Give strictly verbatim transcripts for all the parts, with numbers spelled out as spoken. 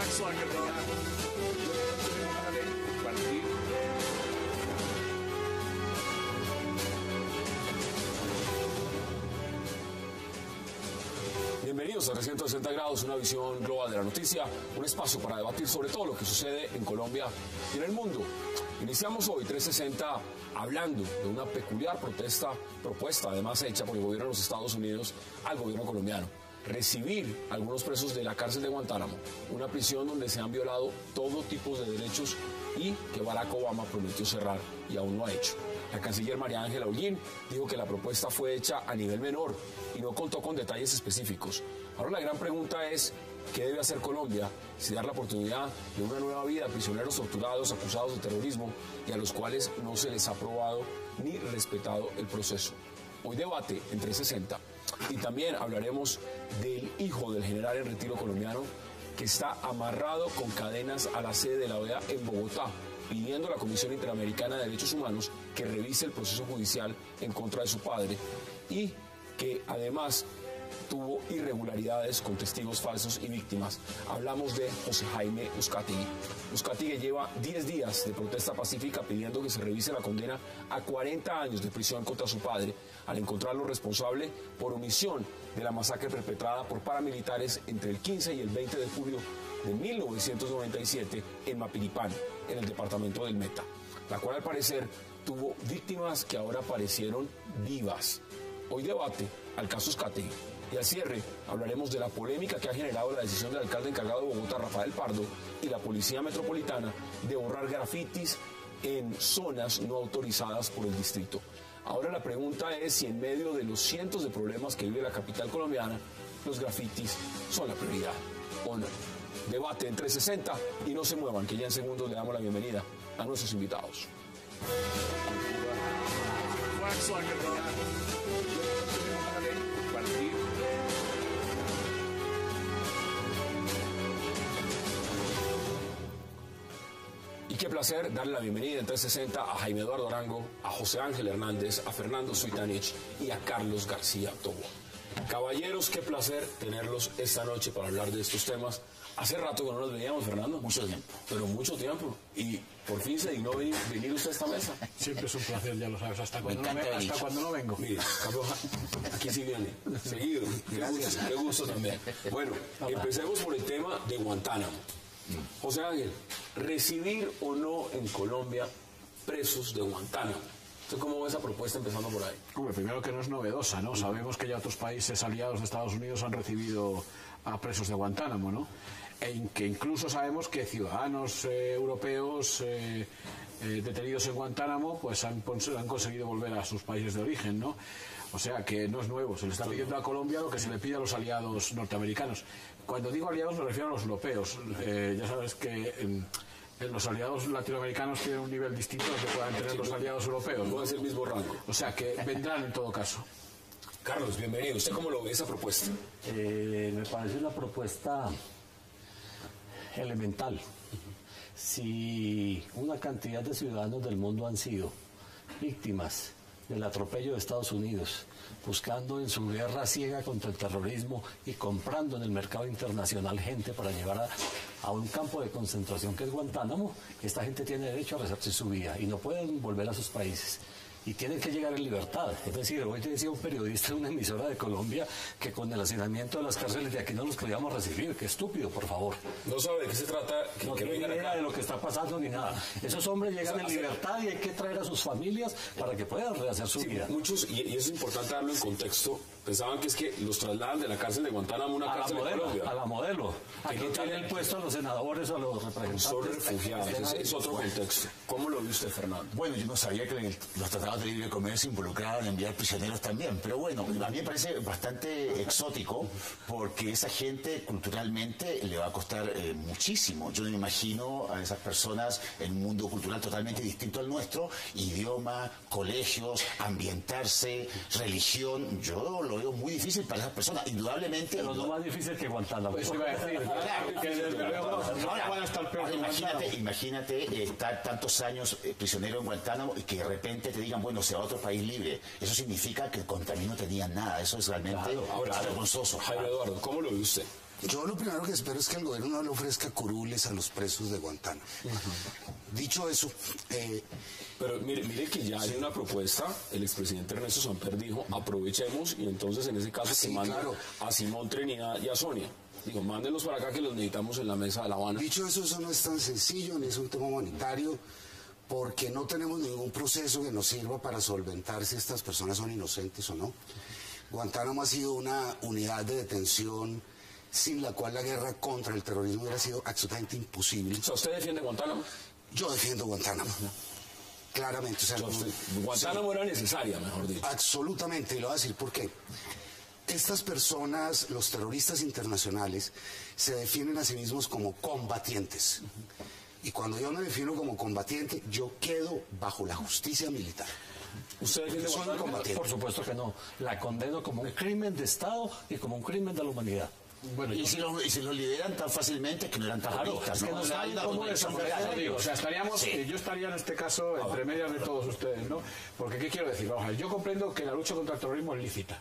Wax like a dog. Bienvenidos a trescientos sesenta grados, una visión global de la noticia, un espacio para debatir sobre todo lo que sucede en Colombia y en el mundo. Iniciamos hoy trescientos sesenta hablando de una peculiar protesta, propuesta además hecha por el gobierno de los Estados Unidos al gobierno colombiano. Recibir a algunos presos de la cárcel de Guantánamo, una prisión donde se han violado todo tipo de derechos y que Barack Obama prometió cerrar y aún no ha hecho. La canciller María Ángela Holguín dijo que la propuesta fue hecha a nivel menor y no contó con detalles específicos. Ahora la gran pregunta es, ¿qué debe hacer Colombia si dar la oportunidad de una nueva vida a prisioneros torturados, acusados de terrorismo y a los cuales no se les ha aprobado ni respetado el proceso? Hoy debate en trescientos sesenta y también hablaremos del hijo del general en retiro colombiano que está amarrado con cadenas a la sede de la O E A en Bogotá, pidiendo a la Comisión Interamericana de Derechos Humanos que revise el proceso judicial en contra de su padre y que además tuvo irregularidades con testigos falsos y víctimas. Hablamos de José Jaime Uzcategui. Uzcategui lleva diez días de protesta pacífica pidiendo que se revise la condena a cuarenta años de prisión contra su padre al encontrarlo responsable por omisión de la masacre perpetrada por paramilitares entre el quince y el veinte de julio de mil novecientos noventa y siete en Mapiripán, en el departamento del Meta, la cual al parecer tuvo víctimas que ahora aparecieron vivas. Hoy debate al caso Uzcategui. Y al cierre hablaremos de la polémica que ha generado la decisión del alcalde encargado de Bogotá, Rafael Pardo, y la Policía Metropolitana de borrar grafitis en zonas no autorizadas por el distrito. Ahora la pregunta es si en medio de los cientos de problemas que vive la capital colombiana, los grafitis son la prioridad o no. Debate en trescientos sesenta y no se muevan, que ya en segundos le damos la bienvenida a nuestros invitados. Wax like a dog. Y qué placer darle la bienvenida en trescientos sesenta a Jaime Eduardo Arango, a José Ángel Hernández, a Fernando Suitanich y a Carlos García Tobo. Caballeros, qué placer tenerlos esta noche para hablar de estos temas. Hace rato que no nos veíamos, Fernando. Mucho tiempo. Pero mucho tiempo. Y por fin se dignó venir, venir usted a esta mesa. Siempre es un placer, ya lo sabes. Hasta cuando, no, me, hasta cuando no vengo. Mire, Carlos, aquí sí viene. Seguido. Gracias. Qué gusto también. Bueno, empecemos por el tema de Guantánamo. José Ángel, ¿recibir o no en Colombia presos de Guantánamo? ¿Usted cómo ve esa propuesta empezando por ahí? Hombre, primero que no es novedosa, ¿no? Sabemos que ya otros países aliados de Estados Unidos han recibido a presos de Guantánamo, ¿no? E que incluso sabemos que ciudadanos eh, europeos eh, eh, detenidos en Guantánamo pues han, han conseguido volver a sus países de origen, ¿no? O sea que no es nuevo, se le está pidiendo a Colombia lo que se le pide a los aliados norteamericanos. Cuando digo aliados me refiero a los europeos. Eh, ya sabes que eh, los aliados latinoamericanos tienen un nivel distinto al que puedan tener los aliados europeos, ¿no? No es el mismo rango. O sea que vendrán en todo caso. Carlos, bienvenido. ¿Usted cómo lo ve esa propuesta? Eh, me parece una propuesta elemental. Si una cantidad de ciudadanos del mundo han sido víctimas del atropello de Estados Unidos, buscando en su guerra ciega contra el terrorismo y comprando en el mercado internacional gente para llevar a, a un campo de concentración que es Guantánamo, esta gente tiene derecho a resarcir su vida y no pueden volver a sus países. Y tienen que llegar en libertad. Es decir, hoy te decía un periodista de una emisora de Colombia que con el hacinamiento de las cárceles de aquí no los podíamos recibir. Qué estúpido, por favor. No sabe de qué se trata. Que, no que tiene idea acá. de lo que está pasando ni nada. Esos hombres llegan en libertad y hay que traer a sus familias para que puedan rehacer su sí, vida. Muchos, y, y eso es importante darlo en contexto, pensaban que es que los trasladan de la cárcel de Guantánamo a una a cárcel la modelo, de Colombia. A la modelo. Aquí no tiene el puesto a los senadores o a los representantes. Son refugiados, es, es otro contexto. ¿Cómo lo ve usted, Fernando? Bueno, yo no sabía que el, los tratados de libre comercio involucraban enviar prisioneros también, pero bueno, a mí me parece bastante exótico porque esa gente culturalmente le va a costar eh, muchísimo. Yo no me imagino a esas personas en un mundo cultural totalmente distinto al nuestro, idioma, colegios, ambientarse, religión. Yo lo veo muy difícil para esas personas, indudablemente. Pero no más difícil que Guantánamo. Eso iba a decir. Claro, que desde luego no ahora, van a estar peor que imagínate, Guantánamo. imagínate eh, estar tantos años eh, prisionero en Guantánamo y que de repente te digan, bueno, se va a otro país libre. Eso significa que el contra mí no tenían nada. Eso es realmente Claro. Ahora, vergonzoso. Jaime Eduardo, ¿cómo lo ve usted? Yo lo primero que espero es que el gobierno no le ofrezca curules a los presos de Guantánamo. Uh-huh. Dicho eso... Eh, Pero mire, mire que ya hay una propuesta, el expresidente Ernesto Samper dijo, aprovechemos y entonces en ese caso sí, que manden claro. a Simón Trinidad y a Sonia. Digo, mándenlos para acá que los necesitamos en la mesa de La Habana. Dicho eso, eso no es tan sencillo, ni es un tema humanitario, porque no tenemos ningún proceso que nos sirva para solventar si estas personas son inocentes o no. Guantánamo ha sido una unidad de detención sin la cual la guerra contra el terrorismo hubiera sido absolutamente imposible. O sea, ¿usted defiende Guantánamo? Yo defiendo Guantánamo. Claramente. O sea, o sea, usted, Guantánamo sí, era necesaria, mejor dicho. Absolutamente, y lo voy a decir por qué. Estas personas, los terroristas internacionales, se definen a sí mismos como combatientes. Y cuando yo me defino como combatiente, yo quedo bajo la justicia militar. ¿Usted defiende Soy un combatiente? Por supuesto que no. La condeno como un crimen de Estado y como un crimen de la humanidad. Bueno, y, si lo, y si lo liberan tan fácilmente que no eran terroristas, claro, ¿no? es que no saben cómo desaparecer. O sea, estaríamos, sí. yo estaría en este caso entre medias de todos ustedes, ¿no? Porque, ¿qué quiero decir? Vamos a ver, yo comprendo que la lucha contra el terrorismo es lícita.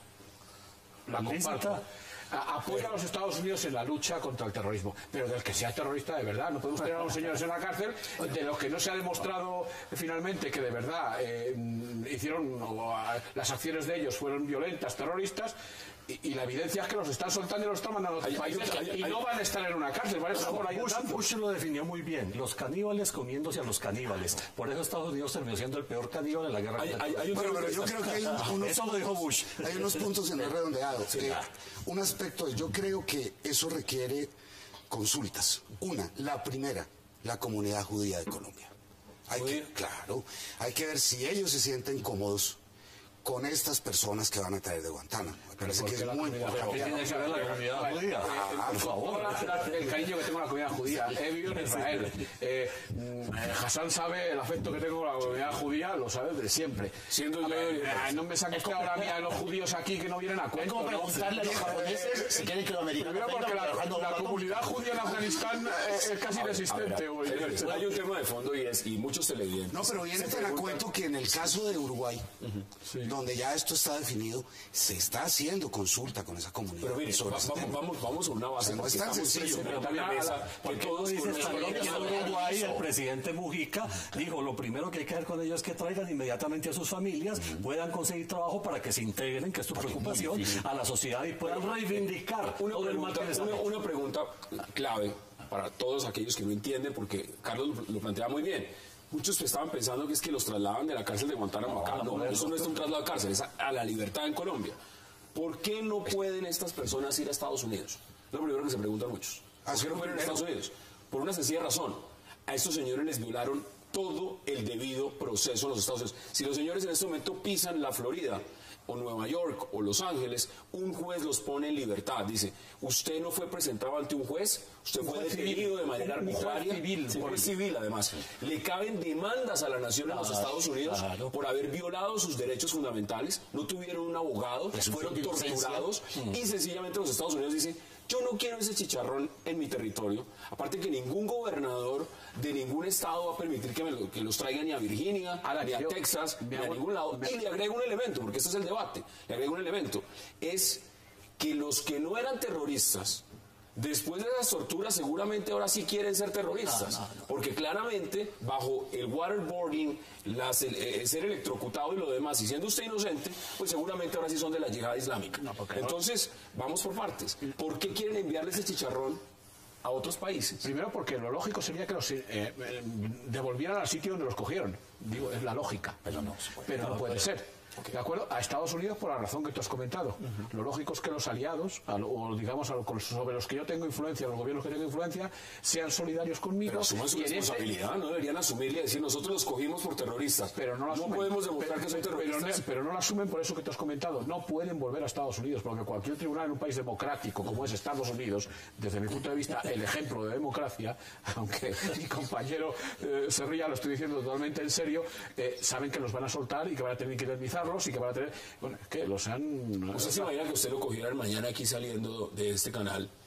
La comparto. Apoya a los Estados Unidos en la lucha contra el terrorismo, pero del que sea terrorista de verdad. No podemos tener a los señores en la cárcel de los que no se ha demostrado finalmente que de verdad eh, hicieron, o, a, las acciones de ellos fueron violentas, terroristas, y, y la evidencia es que los están soltando y los están mandando a otros países hay, hay, y hay, no van a estar en una cárcel. ¿Vale? No, Bush, Bush lo definió muy bien, los caníbales comiéndose a los caníbales. Por eso Estados Unidos terminó siendo el peor caníbal en la guerra. Hay, hay, hay bueno, pero yo creo que hay unos, eso lo dijo Bush. Hay unos puntos en el redondeado. Sí, eh, un aspecto es, yo creo que eso requiere consultas. Una, la primera, la comunidad judía de Colombia. Hay que, claro, hay que ver si ellos se sienten cómodos con estas personas que van a traer de Guantánamo. Me parece que es muy importante. Tiene que ver la comunidad judía. Por favor. El cariño que tengo a la comunidad judía. He vivido en Israel. Eh, Hassan sabe el afecto que tengo a la comunidad judía, lo sabe desde siempre. Siendo yo, eh, no me saques usted ahora mía de los judíos aquí que no vienen a cuento. Es como preguntarle a los japoneses si quieren que los americanos. Primero porque la, la comunidad judía en Afganistán es, es casi inexistente. Hay un tema de fondo y es, y muchos televidentes. No, pero viene tan a cuento que en el caso de Uruguay, uh-huh. sí. donde ya esto está definido, se está haciendo consulta con esa comunidad. Pero mire, va, vamos, vamos, vamos a una base. No es tan sencillo. Pero también a mesa, que todos dicen que en Uruguay el presidente Mujica dijo, lo primero que hay que hacer con ellos es que traigan inmediatamente a sus familias, uh-huh. puedan conseguir trabajo para que se integren, que es tu preocupación, a la sociedad y puedan reivindicar una todo pregunta, el mal que una, una pregunta clave para todos aquellos que no entienden, porque Carlos lo, lo plantea muy bien. Muchos estaban pensando que es que los trasladan de la cárcel de Guantánamo acá. No, no, eso no es un traslado de cárcel, es a, a la libertad en Colombia. ¿Por qué no pueden estas personas ir a Estados Unidos? Es lo primero que se preguntan muchos. ¿Por qué no pueden ir a Estados Unidos? Por una sencilla razón. A estos señores les violaron todo el debido proceso en los Estados Unidos. Si los señores en este momento pisan la Florida, o Nueva York, o Los Ángeles, un juez los pone en libertad. Dice, usted no fue presentado ante un juez, usted fue detenido de manera arbitraria, civil, por civil además. Le caben demandas a la nación en los Estados Unidos claro. por haber violado sus derechos fundamentales, no tuvieron un abogado, fueron torturados, mm. y sencillamente los Estados Unidos dicen, yo no quiero ese chicharrón en mi territorio. Aparte que ningún gobernador de ningún estado va a permitir que, me lo, que los traigan ni a Virginia, a ni a yo, Texas, ni a ningún lado. Y le agrego un elemento, porque este es el debate, le agrego un elemento, es que los que no eran terroristas, después de las torturas seguramente ahora sí quieren ser terroristas, no, no, no. porque claramente bajo el waterboarding, las, el, el ser electrocutado y lo demás, y siendo usted inocente, pues seguramente ahora sí son de la yihad islámica. No, Entonces, no. vamos por partes. ¿Por qué quieren enviarle ese chicharrón a otros países? Primero porque lo lógico sería que los eh, eh, devolvieran al sitio donde los cogieron. Digo, es la lógica. Pero no, pero no puede ser. ¿De acuerdo? A Estados Unidos por la razón que tú has comentado. Uh-huh. Lo lógico es que los aliados, a lo, o digamos a lo, sobre los que yo tengo influencia, los gobiernos que tengo influencia, sean solidarios conmigo. Pero asuman su responsabilidad, ese... ¿no? Deberían asumirle y decir, nosotros los cogimos por terroristas. Pero no, no podemos demostrar pero, que son terroristas. Pero, pero no lo asumen por eso que tú has comentado. No pueden volver a Estados Unidos, porque cualquier tribunal en un país democrático como es Estados Unidos, desde mi punto de vista, el ejemplo de democracia, aunque mi compañero eh, se ría, lo estoy diciendo totalmente en serio, eh, saben que los van a soltar y que van a tener que indemnizar y que van a tener, bueno, que los han... ¿Usted se imagina que usted lo cogieran mañana aquí saliendo de este canal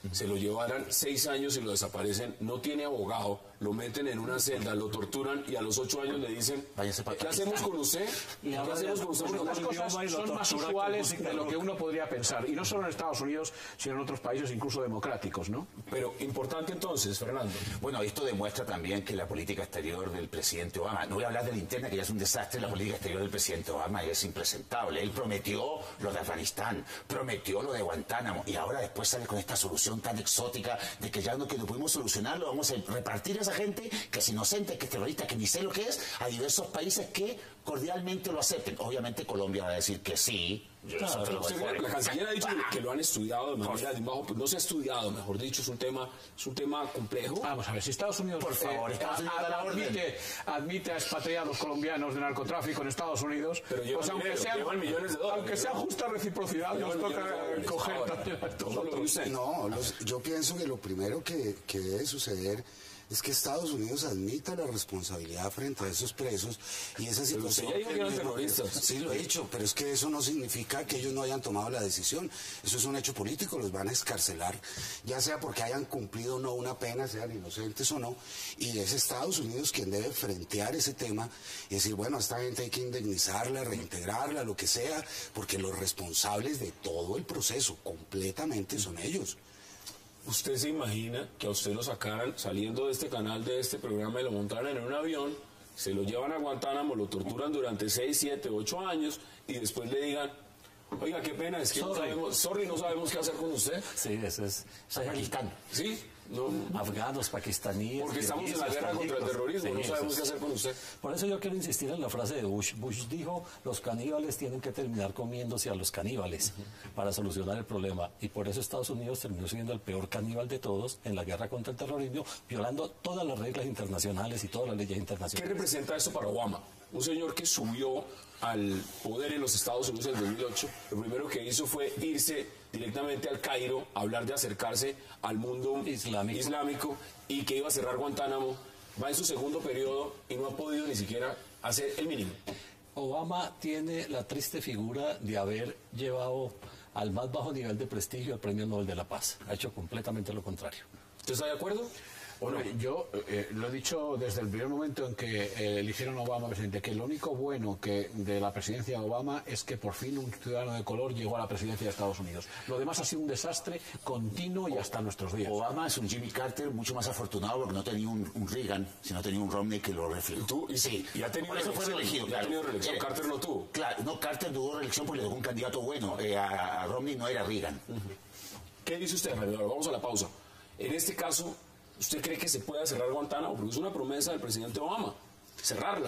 se lo llevaran seis años y lo desaparecen, no tiene abogado, lo meten en una celda, lo torturan y a los ocho años le dicen, ¿qué hacemos con usted? ¿Qué hacemos con usted? Las cosas son más usuales de lo que uno podría pensar, y no solo en Estados Unidos, sino en otros países incluso democráticos, ¿no? Pero importante entonces, Fernando. Bueno, esto demuestra también que la política exterior del presidente Obama, no voy a hablar de la interna, que ya es un desastre, la política exterior del presidente Obama es impresentable. Él prometió lo de Afganistán, prometió lo de Guantánamo, y ahora después sale con esta solución tan exótica de que ya no que no pudimos solucionarlo, vamos a repartir a esa gente que es inocente, que es terrorista, que ni sé lo que es, a diversos países que cordialmente lo acepten. Obviamente Colombia va a decir que sí. Claro, pero la canciller ha dicho que lo han estudiado de manera de bajo, no se ha estudiado, mejor dicho, es un tema, es un tema complejo. Vamos a ver, si Estados Unidos, por favor, eh, Estados Unidos a, admite, admite a expatriados colombianos de narcotráfico en Estados Unidos, pero pues aunque dinero, sea, llevan millones de dólares, aunque sea justa reciprocidad, nos toca coger también a estos otros. No, los, yo pienso que lo primero que, que debe suceder es que Estados Unidos admita la responsabilidad frente a esos presos y esa situación. Pero usted ya dijo que eran terroristas. Sí, lo he dicho, pero es que eso no significa que ellos no hayan tomado la decisión. Eso es un hecho político, los van a excarcelar, ya sea porque hayan cumplido o no una pena, sean inocentes o no, y es Estados Unidos quien debe frentear ese tema y decir, bueno, a esta gente hay que indemnizarla, reintegrarla, lo que sea, porque los responsables de todo el proceso completamente son ellos. ¿Usted se imagina que a usted lo sacaran saliendo de este canal, de este programa, y lo montaran en un avión, se lo llevan a Guantánamo, lo torturan durante seis, siete, ocho años y después le digan, oiga, qué pena, es que sorry. no sabemos, sorry, no sabemos qué hacer con usted? Sí, eso es... Pakistán. ¿Sí? No, afganos, pakistaníes... Porque estamos en la guerra contra el terrorismo, sí, no sabemos qué hacer con usted. Por eso yo quiero insistir en la frase de Bush. Bush dijo, los caníbales tienen que terminar comiéndose a los caníbales uh-huh. para solucionar el problema. Y por eso Estados Unidos terminó siendo el peor caníbal de todos en la guerra contra el terrorismo, violando todas las reglas internacionales y todas las leyes internacionales. ¿Qué representa esto para Obama? Un señor que subió al poder en los Estados Unidos en el dos mil ocho, lo primero que hizo fue irse directamente al Cairo, a hablar de acercarse al mundo islámico. islámico y que iba a cerrar Guantánamo. Va en su segundo periodo y no ha podido ni siquiera hacer el mínimo. Obama tiene la triste figura de haber llevado al más bajo nivel de prestigio el Premio Nobel de la Paz. Ha hecho completamente lo contrario. ¿Usted está de acuerdo? Bueno, yo eh, lo he dicho desde el primer momento en que eh, eligieron a Obama presidente, que lo único bueno que de la presidencia de Obama es que por fin un ciudadano de color llegó a la presidencia de Estados Unidos. Lo demás ha sido un desastre continuo y hasta nuestros días. Obama es un Jimmy Carter mucho más afortunado porque no tenía un, un Reagan, sino tenía un Romney que lo reflejó. ¿Y tú? Y sí, y ha tenido eso fue reelegido. Claro. Ha tenido reelección. Eh, Carter no tuvo. Claro, no, Carter tuvo reelección porque le tocó un candidato bueno. Eh, a, a Romney no era Reagan. Uh-huh. ¿Qué dice usted, Fernando? Vamos a la pausa. En este caso, ¿usted cree que se pueda cerrar Guantánamo? Porque es una promesa del presidente Obama, cerrarla.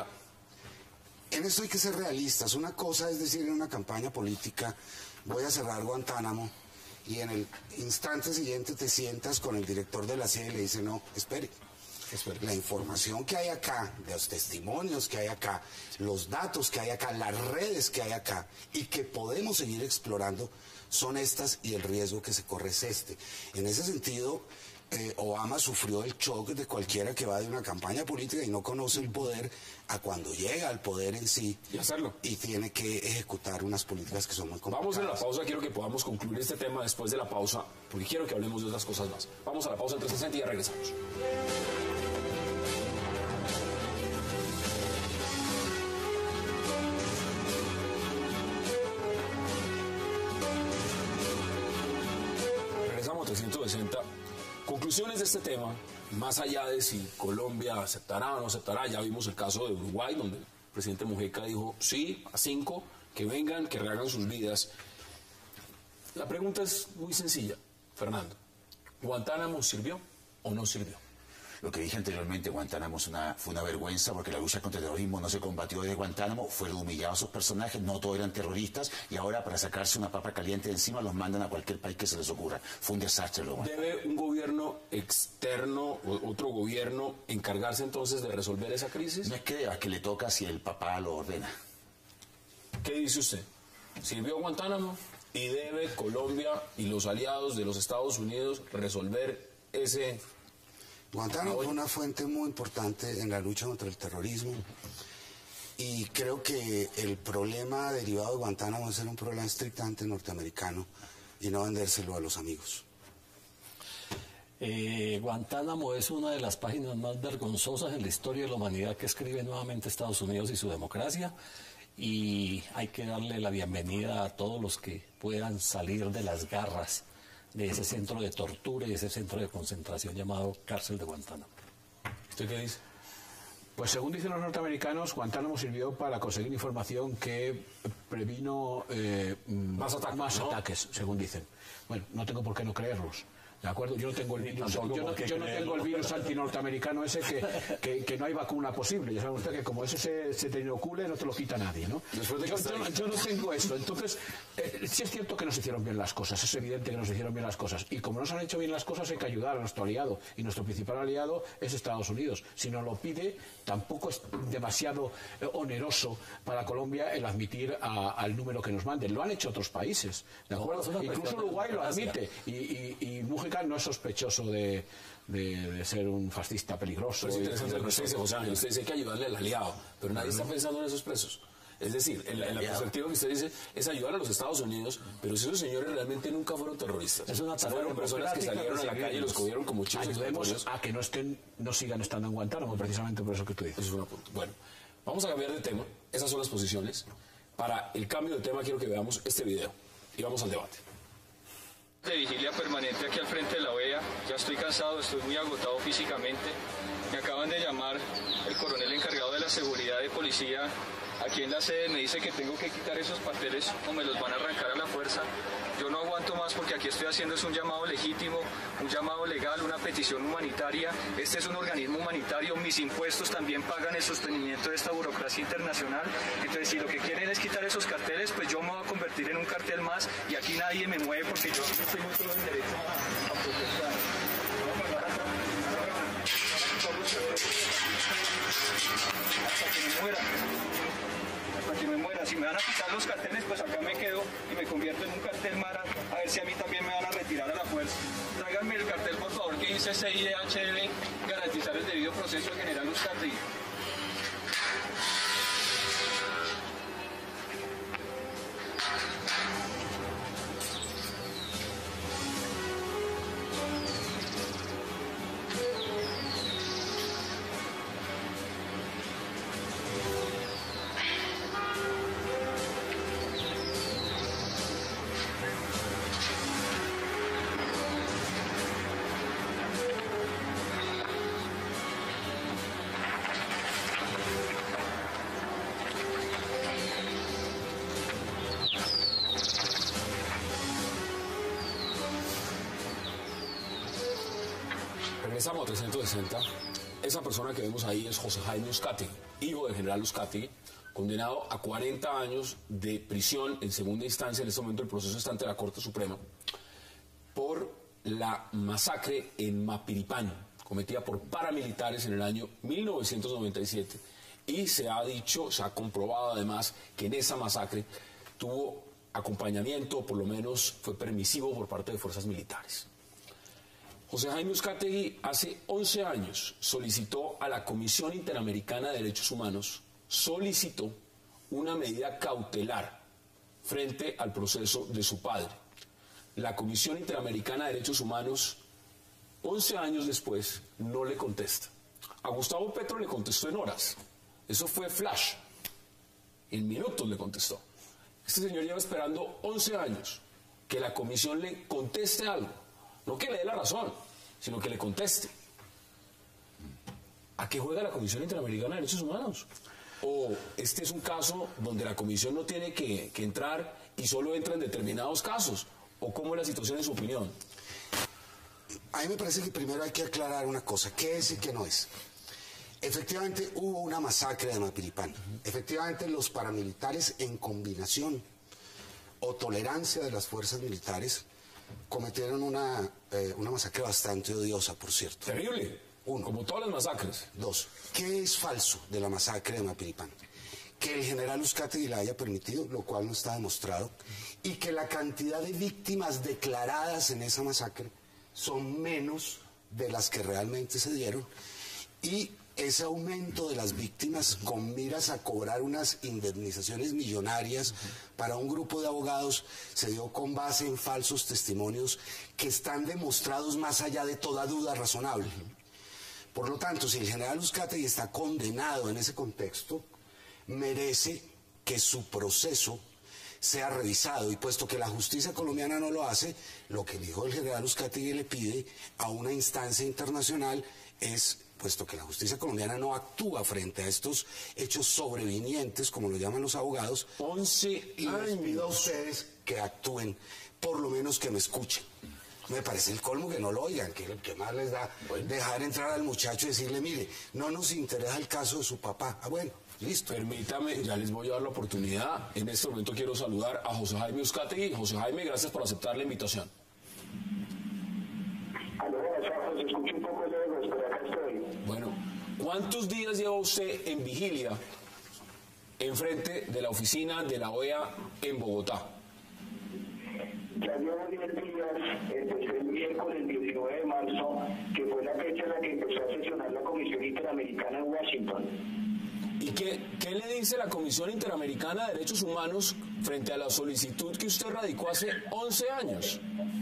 En esto hay que ser realistas. Una cosa es decir en una campaña política, voy a cerrar Guantánamo, y en el instante siguiente te sientas con el director de la C I A y le dice, no, espere. espere. La información que hay acá, los testimonios que hay acá, los datos que hay acá, las redes que hay acá, y que podemos seguir explorando, son estas, y el riesgo que se corre es este. En ese sentido, Eh, Obama sufrió el shock de cualquiera que va de una campaña política y no conoce el poder a cuando llega al poder en sí y hacerlo y tiene que ejecutar unas políticas que son muy complicadas. Vamos a la pausa, quiero que podamos concluir este tema después de la pausa porque quiero que hablemos de otras cosas más. Vamos a la pausa en trescientos sesenta y ya regresamos. Regresamos a trescientos sesenta. Conclusiones de este tema, más allá de si Colombia aceptará o no aceptará, ya vimos el caso de Uruguay, donde el presidente Mujica dijo sí a cinco, que vengan, que rehagan sus vidas. La pregunta es muy sencilla, Fernando. ¿Guantánamo sirvió o no sirvió? Lo que dije anteriormente, Guantánamo es una, fue una vergüenza porque la lucha contra el terrorismo no se combatió desde Guantánamo, fueron humillados sus personajes, no todos eran terroristas, y ahora para sacarse una papa caliente de encima los mandan a cualquier país que se les ocurra. Fue un desastre. Lo ¿Debe un gobierno externo o otro gobierno encargarse entonces de resolver esa crisis? No es que deba, que le toca si el papá lo ordena. ¿Qué dice usted? ¿Sirvió Guantánamo y debe Colombia y los aliados de los Estados Unidos resolver ese... Guantánamo fue una fuente muy importante en la lucha contra el terrorismo y creo que el problema derivado de Guantánamo es ser un problema estrictamente norteamericano y no vendérselo a los amigos. Eh, Guantánamo es una de las páginas más vergonzosas en la historia de la humanidad que escribe nuevamente Estados Unidos y su democracia, y hay que darle la bienvenida a todos los que puedan salir de las garras de ese centro de tortura y ese centro de concentración llamado cárcel de Guantánamo. ¿Usted qué dice? Pues según dicen los norteamericanos, Guantánamo sirvió para conseguir información que previno eh, Más ataques, más ¿no? ataques, según dicen. Bueno, no tengo por qué no creerlos. ¿De acuerdo? Yo no tengo el virus, yo tampoco no, por qué yo no creerlo. tengo el virus antinorteamericano ese que, que, que no hay vacuna posible. Ya sabe usted que como ese se, se te inocule, no te lo quita nadie, ¿no? Después de que Yo, está yo, ahí. yo no tengo esto. Entonces, eh, sí es cierto que nos hicieron bien las cosas, es evidente que nos hicieron bien las cosas. Y como nos han hecho bien las cosas, hay que ayudar a nuestro aliado. Y nuestro principal aliado es Estados Unidos. Si nos lo pide, tampoco es demasiado eh, oneroso para Colombia el admitir a- al número que nos manden. Lo han hecho otros países, ¿de No, acuerdo? es una Incluso cuestión de Uruguay lo democracia. admite. Y, y, y Mújica no es sospechoso de, de, de ser un fascista peligroso. Pero es y- interesante lo que usted dice, José Ángel. Usted dice que hay que ayudarle al aliado, pero nadie está pensando en esos presos. Es decir, en la, en la perspectiva que usted dice es ayudar a los Estados Unidos, pero si esos señores realmente nunca fueron terroristas. Es una Si tarea fueron personas que democrática salieron a la calle y los recibirlos. cogieron como chivos Ayudemos expiatorios. a que no estén, no sigan estando en Guantánamo, precisamente por eso que tú dices. Eso es un apunte. Bueno, vamos a cambiar de tema. Esas son las posiciones. Para el cambio de tema quiero que veamos este video y vamos al debate. De vigilia permanente aquí al frente de la O E A, ya estoy cansado, estoy muy agotado físicamente. Me acaban de llamar el coronel encargado de la seguridad de policía aquí en la sede, me dice que tengo que quitar esos papeles o me los van a arrancar a la fuerza. Yo no aguanto más porque aquí estoy haciendo es un llamado legítimo, un llamado legal, una petición humanitaria. Este es un organismo humanitario, mis impuestos también pagan el sostenimiento de esta burocracia internacional. Entonces, si lo que quieren es quitar esos carteles, pues yo me voy a convertir en un cartel más y aquí nadie me mueve porque yo tengo todo el derecho a, a protestar. No, me van a- hasta que me muera. Hasta que me muera. Si me van a quitar los carteles, pues acá me quedo y me convierto en un cartel mara, a ver si a mí también me van a retirar a la fuerza. Tráiganme el cartel, por favor, que dice C I D H debe garantizar el debido proceso del general Uzcategui. Regresamos a trescientos sesenta. Esa persona que vemos ahí es José Jaime Uzcategui, hijo del general Uzcategui, condenado a cuarenta años de prisión en segunda instancia. En este momento el proceso está ante la Corte Suprema por la masacre en Mapiripán, cometida por paramilitares en el año mil novecientos noventa y siete. Y se ha dicho, se ha comprobado además que en esa masacre tuvo acompañamiento, o por lo menos fue permisivo por parte de fuerzas militares. José Jaime Uzcategui hace once años solicitó a la Comisión Interamericana de Derechos Humanos, solicitó una medida cautelar frente al proceso de su padre. La Comisión Interamericana de Derechos Humanos, once años después, no le contesta. A Gustavo Petro le contestó en horas. Eso fue flash. En minutos le contestó. Este señor lleva esperando once años que la comisión le conteste algo. No que le dé la razón, sino que le conteste. ¿A qué juega la Comisión Interamericana de Derechos Humanos? ¿O este es un caso donde la comisión no tiene que, que entrar y solo entra en determinados casos? ¿O cómo es la situación en su opinión? A mí me parece que primero hay que aclarar una cosa, ¿qué es y qué no es? Efectivamente hubo una masacre de Mapiripán. Efectivamente los paramilitares en combinación o tolerancia de las fuerzas militares cometieron una, eh, una masacre bastante odiosa, por cierto. Terrible. Uno. Como todas las masacres. Dos, ¿qué es falso de la masacre de Mapiripán? Que el general Uzcategui la haya permitido, lo cual no está demostrado, y que la cantidad de víctimas declaradas en esa masacre son menos de las que realmente se dieron, y ese aumento de las víctimas con miras a cobrar unas indemnizaciones millonarias para un grupo de abogados se dio con base en falsos testimonios que están demostrados más allá de toda duda razonable. Por lo tanto, si el general Uzcategui está condenado en ese contexto, merece que su proceso sea revisado, y puesto que la justicia colombiana no lo hace, lo que dijo el general Uzcategui le pide a una instancia internacional es, puesto que la justicia colombiana no actúa frente a estos hechos sobrevinientes, como lo llaman los abogados, once y les años. pido a ustedes que actúen, por lo menos que me escuchen. Me parece el colmo que no lo oigan, que, que más les da dejar entrar al muchacho y decirle, mire, no nos interesa el caso de su papá. Ah, bueno, listo. Permítame, ya les voy a dar la oportunidad. En este momento quiero saludar a José Jaime Uzcategui. José Jaime, gracias por aceptar la invitación. Aló, se escucha un poco lejos, pero acá estoy. Bueno, ¿cuántos días lleva usted en vigilia enfrente de la oficina de la O E A en Bogotá? Ya llevo diez días, empecé el miércoles diecinueve de marzo, que fue la fecha en la que empezó a sesionar la Comisión Interamericana en Washington. ¿Y qué, qué le dice la Comisión Interamericana de Derechos Humanos frente a la solicitud que usted radicó hace once años?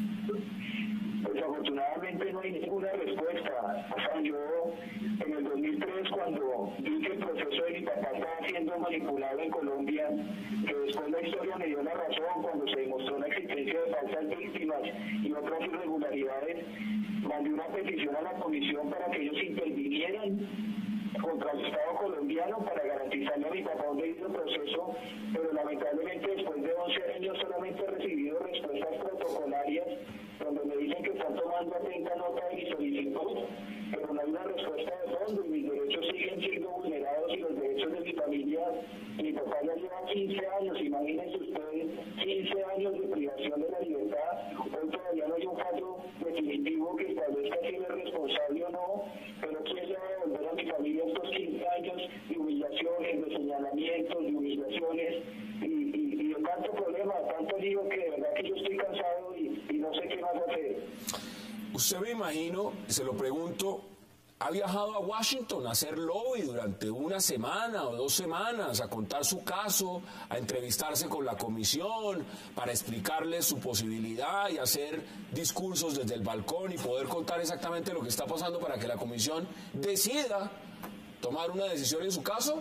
Pues afortunadamente no hay ninguna respuesta. O sea, yo en el dos mil tres, cuando vi que el proceso de mi papá estaba siendo manipulado en Colombia, que después la historia me dio la razón cuando se demostró la existencia de falsas víctimas y otras irregularidades, mandé una petición a la comisión para que ellos intervinieran contra el Estado colombiano para garantizarle a mi papá un debido proceso, pero lamentablemente después de once años solamente he recibido respuestas protocolarias donde me dicen que están tomando atenta nota de mi solicitud, pero no hay una respuesta de fondo y mis derechos siguen siendo vulnerados y los derechos de mi familia. Mi papá ya lleva quince años, imagínense ustedes, quince años de privación de la libertad. Hoy todavía no hay un fallo definitivo que establezca si él es responsable o no, pero ¿quién le va a devolver a mi familia estos quince años de humillaciones, de señalamientos, de humillaciones y, y, y de tanto problema, de tanto lío que de verdad que yo estoy cansado y, y no sé qué más hacer? Usted, me imagino, se lo pregunto, ha viajado a Washington a hacer lobby durante una semana o dos semanas, a contar su caso, a entrevistarse con la comisión, para explicarles su posibilidad y hacer discursos desde el balcón y poder contar exactamente lo que está pasando para que la comisión decida tomar una decisión en su caso.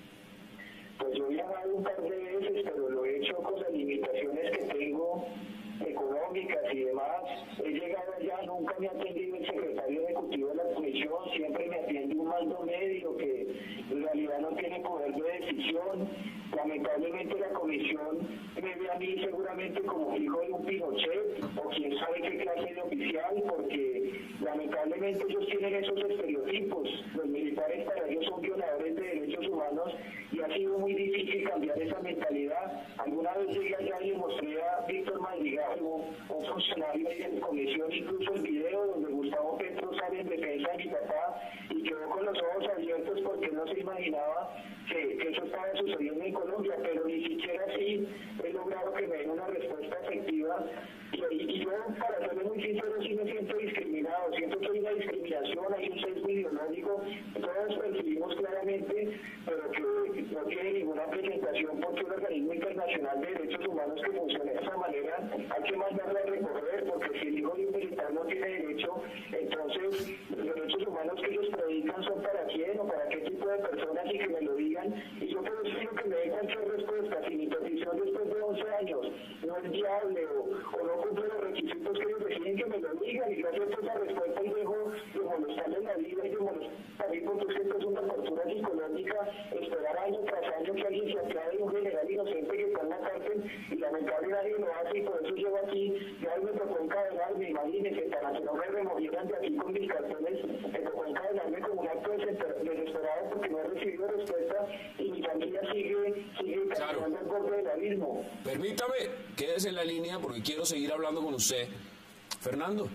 Pues yo he viajado un par de veces, pero lo he hecho con las limitaciones que tengo económicas y demás. He llegado allá, nunca me ha atendido el secretario ejecutivo de la comisión, siempre me atiende un mando medio que en realidad no tiene poder de decisión. Lamentablemente la comisión me ve a mí seguramente como hijo de un Pinochet o quién sabe qué clase de oficial, porque lamentablemente ellos tienen esos estereotipos. Los militares para ellos son violadores de derechos humanos y ha sido muy difícil cambiar esa mentalidad. Alguna vez llegué allá y le mostré a Víctor Madrigal, un funcionario de la comisión, incluso el video donde Gustavo Petro sale en defensa de mi papá y quedó con los ojos abiertos porque no se imaginaba que, que eso estaba sucediendo en Colombia, pero ni siquiera así he logrado que me den una respuesta efectiva. Y, y yo, para serle muy sincero, sí me siento discriminado, siento que hay una discriminación, hay un sesgo ideológico, todos percibimos claramente, pero que no tiene ninguna presentación porque un organismo internacional de derechos humanos que funcione de esa manera, hay que mandarlo a recorrer, porque si el hijo de un militar no tiene derecho, entonces los derechos humanos que ellos predican son para quién o para qué tipo de personas, y que me lo digan. Y yo por eso quiero que me den cualquier respuesta. Si mi petición después de once años no es viable o, o no cumple los requisitos que ellos deciden, que me lo digan, y gracias por esa respuesta y dejo de molestarle la vida y de molestar también, porque esto es una tortura psicológica, esperar año tras año que alguien se aplaude de un general inocente que está en la cárcel y lamentablemente nadie lo hace, y por eso llevo aquí, ya me tocó encadenarme, imagínense, para que no me removieran de aquí con mis cartones, me tocó encadenarme como un acto desesperado porque no he recibido respuesta y mi familia sigue, sigue caminando al borde del abismo. Permítame, quédese en la línea porque quiero seguir hablando con usted. Fernando,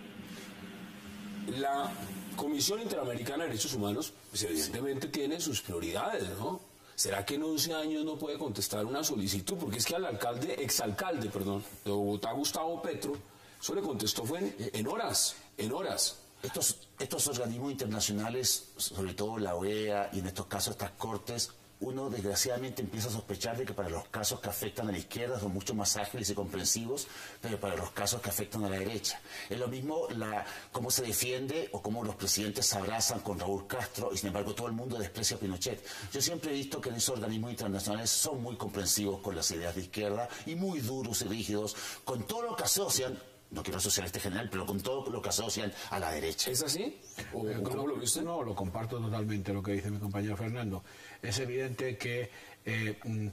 la Comisión Interamericana de Derechos Humanos, pues evidentemente tiene sus prioridades, ¿no? ¿Será que en once años no puede contestar una solicitud? Porque es que al alcalde, exalcalde, perdón, de Bogotá, Gustavo Petro, eso le contestó fue en, en horas, en horas. Estos, estos organismos internacionales, sobre todo la O E A y en estos casos estas cortes, uno desgraciadamente empieza a sospechar de que para los casos que afectan a la izquierda son mucho más ágiles y comprensivos, pero para los casos que afectan a la derecha. Es lo mismo la, cómo se defiende o cómo los presidentes se abrazan con Raúl Castro y sin embargo todo el mundo desprecia a Pinochet. Yo siempre he visto que en esos organismos internacionales son muy comprensivos con las ideas de izquierda y muy duros y rígidos con todo lo que asocian, no quiero asociar a este general, pero con todo lo que asocian a la derecha. ¿Es así? ¿O Eh, cómo no, lo viste? No, lo comparto totalmente lo que dice mi compañero Fernando. Es evidente que eh, mm,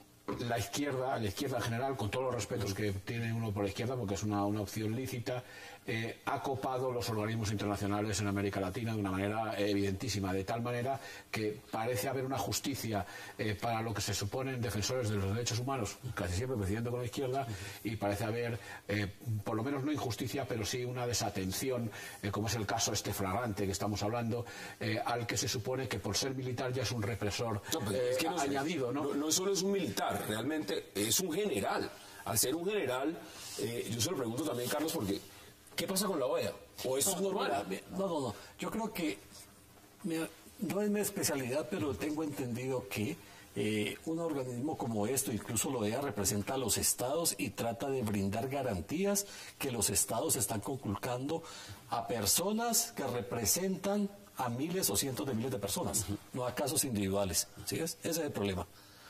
la izquierda, la izquierda en general, con todos los respetos que tiene uno por la izquierda, porque es una, una opción lícita, eh, ha copado los organismos internacionales en América Latina de una manera eh, evidentísima, de tal manera que parece haber una justicia eh, para lo que se suponen defensores de los derechos humanos, casi siempre presidiendo con la izquierda, y parece haber, eh, por lo menos no injusticia, pero sí una desatención, eh, como es el caso este flagrante que estamos hablando, eh, al que se supone que por ser militar ya es un represor No, pero eh, es que no, añadido, ¿no? No, no solo es un militar, realmente es un general. Al ser un general, eh, yo se lo pregunto también, Carlos, porque ¿qué pasa con la O E A? ¿O esto es normal? Mira, no, no, no. Yo creo que mira, no es mi especialidad, pero tengo entendido que eh, un organismo como esto, incluso la O E A, representa a los estados y trata de brindar garantías que los estados están conculcando a personas que representan a miles o cientos de miles de personas, uh-huh. no a casos individuales. ¿Sí es? Ese es el problema.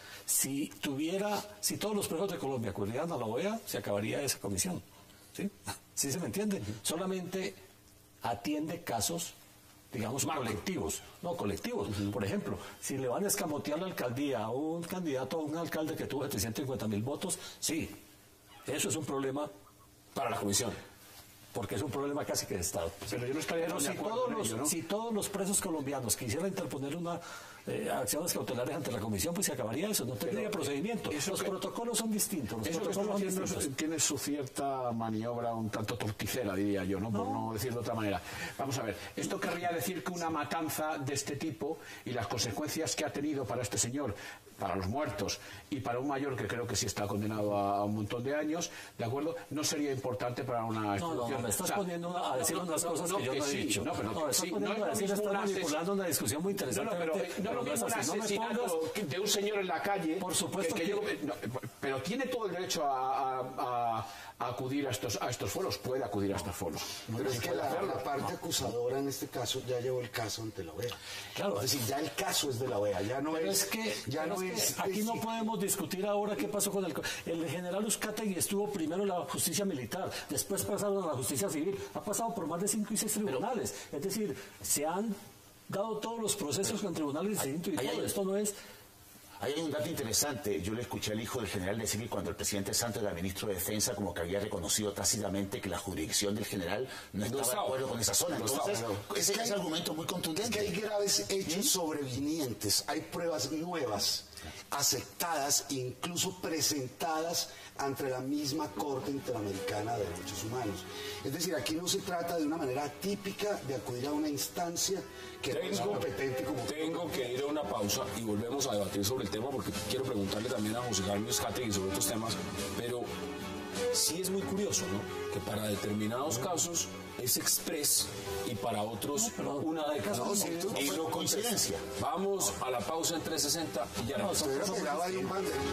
Si tuviera, si todos los presos de Colombia acudieran a la O E A, se acabaría esa comisión. ¿Sí? ¿Sí se me entiende? Uh-huh. Solamente atiende casos, digamos, Marco. colectivos. No, colectivos. Uh-huh. Por ejemplo, si le van a escamotear la alcaldía a un candidato, a un alcalde que tuvo setecientos cincuenta mil votos, sí, eso es un problema para la comisión. Porque es un problema casi que de Estado. Pero yo no estaría Pero de si, acuerdo todos con los, ello, ¿no? si todos los presos colombianos quisieran interponer una eh, acciones cautelares ante la comisión, pues se acabaría eso, no tendría Pero, procedimiento. Los que, protocolos son distintos. Los eso protocolos que son distintos. Tiene su cierta maniobra un tanto torticera, diría yo, ¿no? Por no. no decirlo de otra manera. Vamos a ver, esto querría decir que una matanza de este tipo y las consecuencias que ha tenido para este señor, para los muertos y para un mayor que creo que sí está condenado a, a un montón de años, ¿de acuerdo? No sería importante para una no, no, no, me estás o sea, poniendo una, a decir no, unas no, cosas no, que yo no he sí, dicho. No, pero no, estás sí, poniendo no a decir, estás manipulando una discusión muy interesante. No, no, pero, no, no, mismo un asesinato de un señor en la calle. Por supuesto que, que, que... que yo, no, pero tiene todo el derecho a, a, a, a acudir a estos, a estos foros, puede acudir a estos foros. No, pero es que la, la parte acusadora en este caso ya llevó el caso ante la O E A. Claro, es decir, ya el caso es de la O E A, ya no pero es, es que, ya no es es, que aquí es, no podemos discutir ahora qué pasó con el el general Uzcategui. Estuvo primero en la justicia militar, después pasaron a la justicia civil, ha pasado por más de cinco y seis tribunales, pero, es decir, se han dado todos los procesos con tribunales distintos y todo. Hay, esto no es... Ahí hay un dato interesante. Yo le escuché al hijo del general decir que cuando el presidente Santos era ministro de Defensa, como que había reconocido tácitamente que la jurisdicción del general no, no estaba, estaba de acuerdo con esa zona. Entonces, no, no. ese es, es un argumento muy contundente. Es que hay graves hechos ¿Mm? sobrevinientes, hay pruebas nuevas, aceptadas, incluso presentadas ante la misma Corte Interamericana de Derechos Humanos. Es decir, aquí no se trata de una manera típica de acudir a una instancia que tengo, no es competente como... Tengo que ir a una pausa y volvemos a debatir sobre el tema porque quiero preguntarle también a José Jaime Uzcategui sobre otros temas, pero sí es muy curioso, ¿no? Que para determinados casos es express y para otros no, una década. No, sí, no, y no coincidencia. Vamos a la pausa en trescientos sesenta y ya no. No, hay un pan de...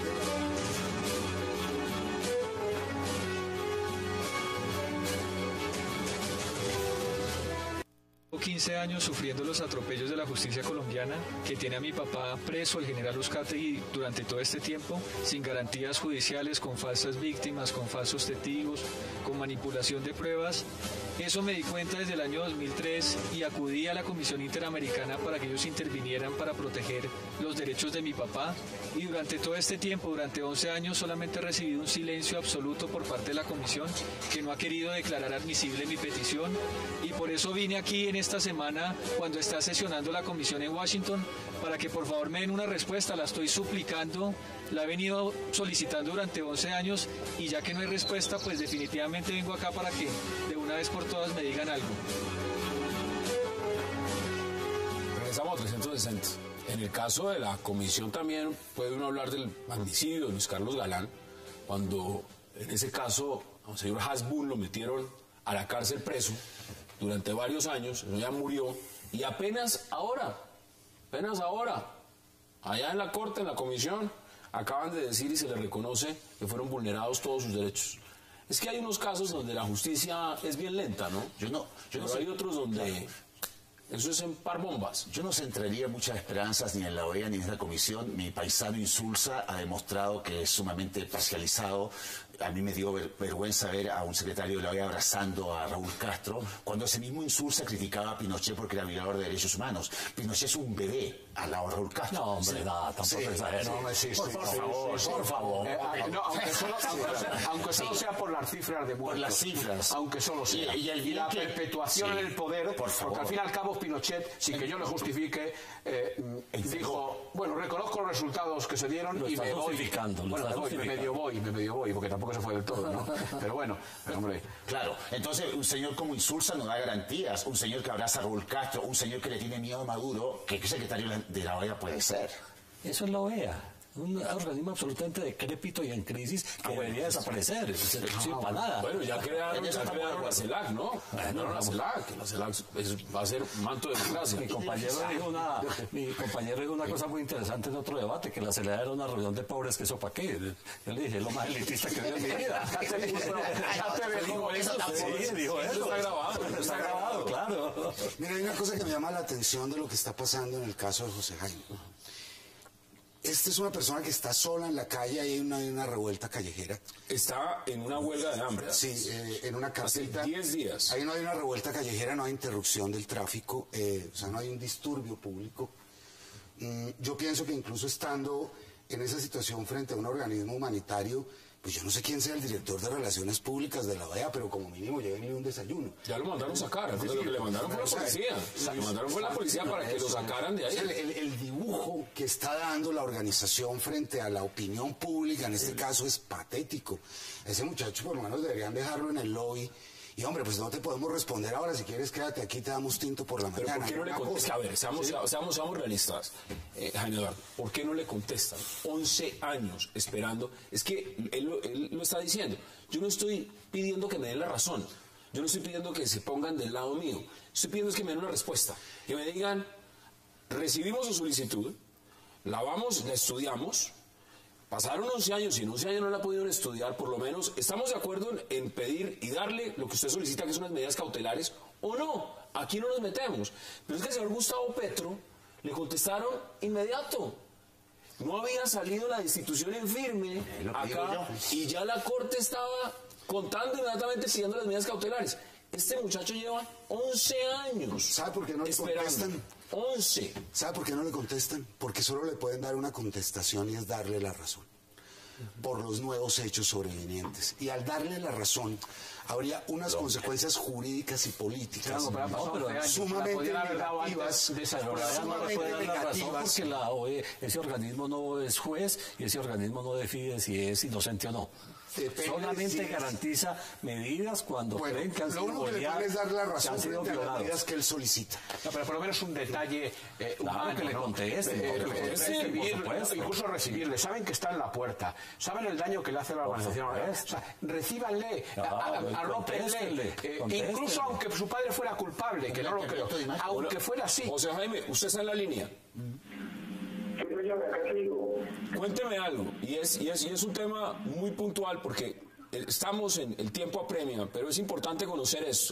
quince años sufriendo los atropellos de la justicia colombiana, que tiene a mi papá preso, el general Uzcategui, durante todo este tiempo, sin garantías judiciales, con falsas víctimas, con falsos testigos, con manipulación de pruebas. Eso me di cuenta desde el año dos mil tres y acudí a la Comisión Interamericana para que ellos intervinieran para proteger los derechos de mi papá. Y durante todo este tiempo, durante once años, solamente he recibido un silencio absoluto por parte de la Comisión, que no ha querido declarar admisible mi petición. Y por eso vine aquí en esta semana, cuando está sesionando la Comisión en Washington, para que por favor me den una respuesta. La estoy suplicando, la he venido solicitando durante once años y ya que no hay respuesta, pues definitivamente vengo acá para que de una vez por todas me digan algo. Regresamos a trescientos sesenta. En el caso de la comisión también puede uno hablar del magnicidio de Luis Carlos Galán, cuando en ese caso al señor Hasbun lo metieron a la cárcel preso durante varios años, ya murió, y apenas ahora, apenas ahora, allá en la Corte, en la Comisión, acaban de decir y se le reconoce que fueron vulnerados todos sus derechos. Es que hay unos casos donde la justicia es bien lenta, ¿no? Yo no, yo Pero no sé. hay otros donde eso es en par bombas. Yo no centraría muchas esperanzas ni en la O E A ni en esta comisión. Mi paisano Insulza ha demostrado que es sumamente parcializado. A mí me dio ver, vergüenza ver a un secretario de la O E A abrazando a Raúl Castro, cuando ese mismo Insulza criticaba a Pinochet porque era violador de derechos humanos. Pinochet es un bebé al lado de Raúl Castro. No, hombre, Sí. nada, tampoco Sí. exageres. No, no existe. Por, por favor, por favor. Eh, ah, no, aunque solo, aunque, aunque solo sea por las cifras de muertos. Por las cifras. Aunque solo sea. Y- y el la bien que- perpetuación sí, en el poder, por favor. porque al fin y al cabo Pinochet, sin que yo le justifique, eh, dijo, bueno, reconozco los resultados que se dieron Lo y está me voy. justificando, lo Bueno, está me voy, me justificando. medio voy, me medio voy, porque tampoco se fue del todo, ¿no? Pero bueno, pero hombre... Claro, entonces un señor como Insulza no da garantías, un señor que abraza a Raúl Castro, un señor que le tiene miedo a Maduro, ¿qué secretario de la O E A puede ser? Eso es la O E A, un organismo absolutamente decrépito y en crisis que debería desaparecer. Eso no sirve para nada. Bueno, ya crearon, En eso ya estamos de crearon la acuerdo. CELAC, ¿no? Crearon la CELAC, la CELAC es- va a ser manto de democracia. Mi compañero dijo una, mi compañero dijo una cosa muy interesante en otro debate, que la C E L A era una reunión de pobres, que eso para qué. Yo le dije, lo más elitista que veo en mi vida. Ya te puso- ya te dejó eso. Sí, dijo eso. está grabado, Eso está grabado, claro. Mira, hay una cosa que me llama la atención de lo que está pasando en el caso de José Jaime. Esta es una persona que está sola en la calle, hay una, hay una revuelta callejera. Está en una huelga de hambre. Sí, eh, en una Hace casita. diez días. Ahí no hay una revuelta callejera, no hay interrupción del tráfico, eh, o sea, no hay un disturbio público. Mm, yo pienso que incluso estando en esa situación frente a un organismo humanitario, pues yo no sé quién sea el director de Relaciones Públicas de la O E A, pero como mínimo llévenle un desayuno. Ya lo mandaron sacar, lo que le mandaron fue la policía. Lo que mandaron fue la policía para que lo sacaran de O sea, el, ahí. el- el dibujo que está dando la organización frente a la opinión pública, en este caso, es patético. Ese muchacho por lo menos deberían dejarlo en el lobby. Y hombre, pues no te podemos responder ahora, si quieres quédate aquí, te damos tinto por la Pero mañana. ¿por qué no le Una contestan? cosa. A ver, seamos, seamos, seamos realistas. Eh, Jaime Eduardo, ¿por qué no le contestan? once años esperando. Es que él, lo- él lo está diciendo. Yo no estoy pidiendo que me den la razón. Yo no estoy pidiendo que se pongan del lado mío. Estoy pidiendo es que me den una respuesta. Que me digan, recibimos su solicitud, la vamos, la estudiamos. Pasaron once años y en once años no la pudieron estudiar, por lo menos estamos de acuerdo en, en pedir y darle lo que usted solicita, que son las medidas cautelares, o no, aquí no nos metemos. Pero es que al señor Gustavo Petro le contestaron inmediato. No había salido la destitución en firme Es lo que digo acá yo. y ya la Corte estaba contando inmediatamente pidiendo las medidas cautelares. Este muchacho lleva once años. ¿Sabe por qué no le esperando. contestan? once. ¿Sabe por qué no le contestan? Porque solo le pueden dar una contestación y es darle la razón. Por los nuevos hechos sobrevinientes. Y al darle la razón, habría unas consecuencias jurídicas y políticas Claro, pero han pasado pero once años, sumamente la podían haber dado antes negativas. de esa Pero la verdad no le puede dar la razón negativas. porque la O E A, ese organismo no es juez y ese organismo no decide si es inocente o no. Depende Solamente si es- garantiza medidas cuando Bueno, creen que han lo sido único que le boleados, pueden es dar la que razón han sido frente a las violados. medidas que él solicita. No, pero por lo menos un detalle eh, Claro, humano, que le ¿no? contesten, Eh, que le eh, contesten, recibir, por supuesto. incluso recibirle. Saben que está en la puerta. Saben el daño que le hace a la organización. supuesto. O sea, recíbanle, Claro, a- a- pues, arrópenle. contéstenle, Eh, contéstenle. incluso aunque su padre fuera culpable, que no lo creo, aunque fuera así. José Jaime, usted está en la línea. Sí, señor, acá sigo. Cuénteme algo, y es, y es, y es un tema muy puntual porque eh, estamos en el tiempo apremia, pero es importante conocer esto.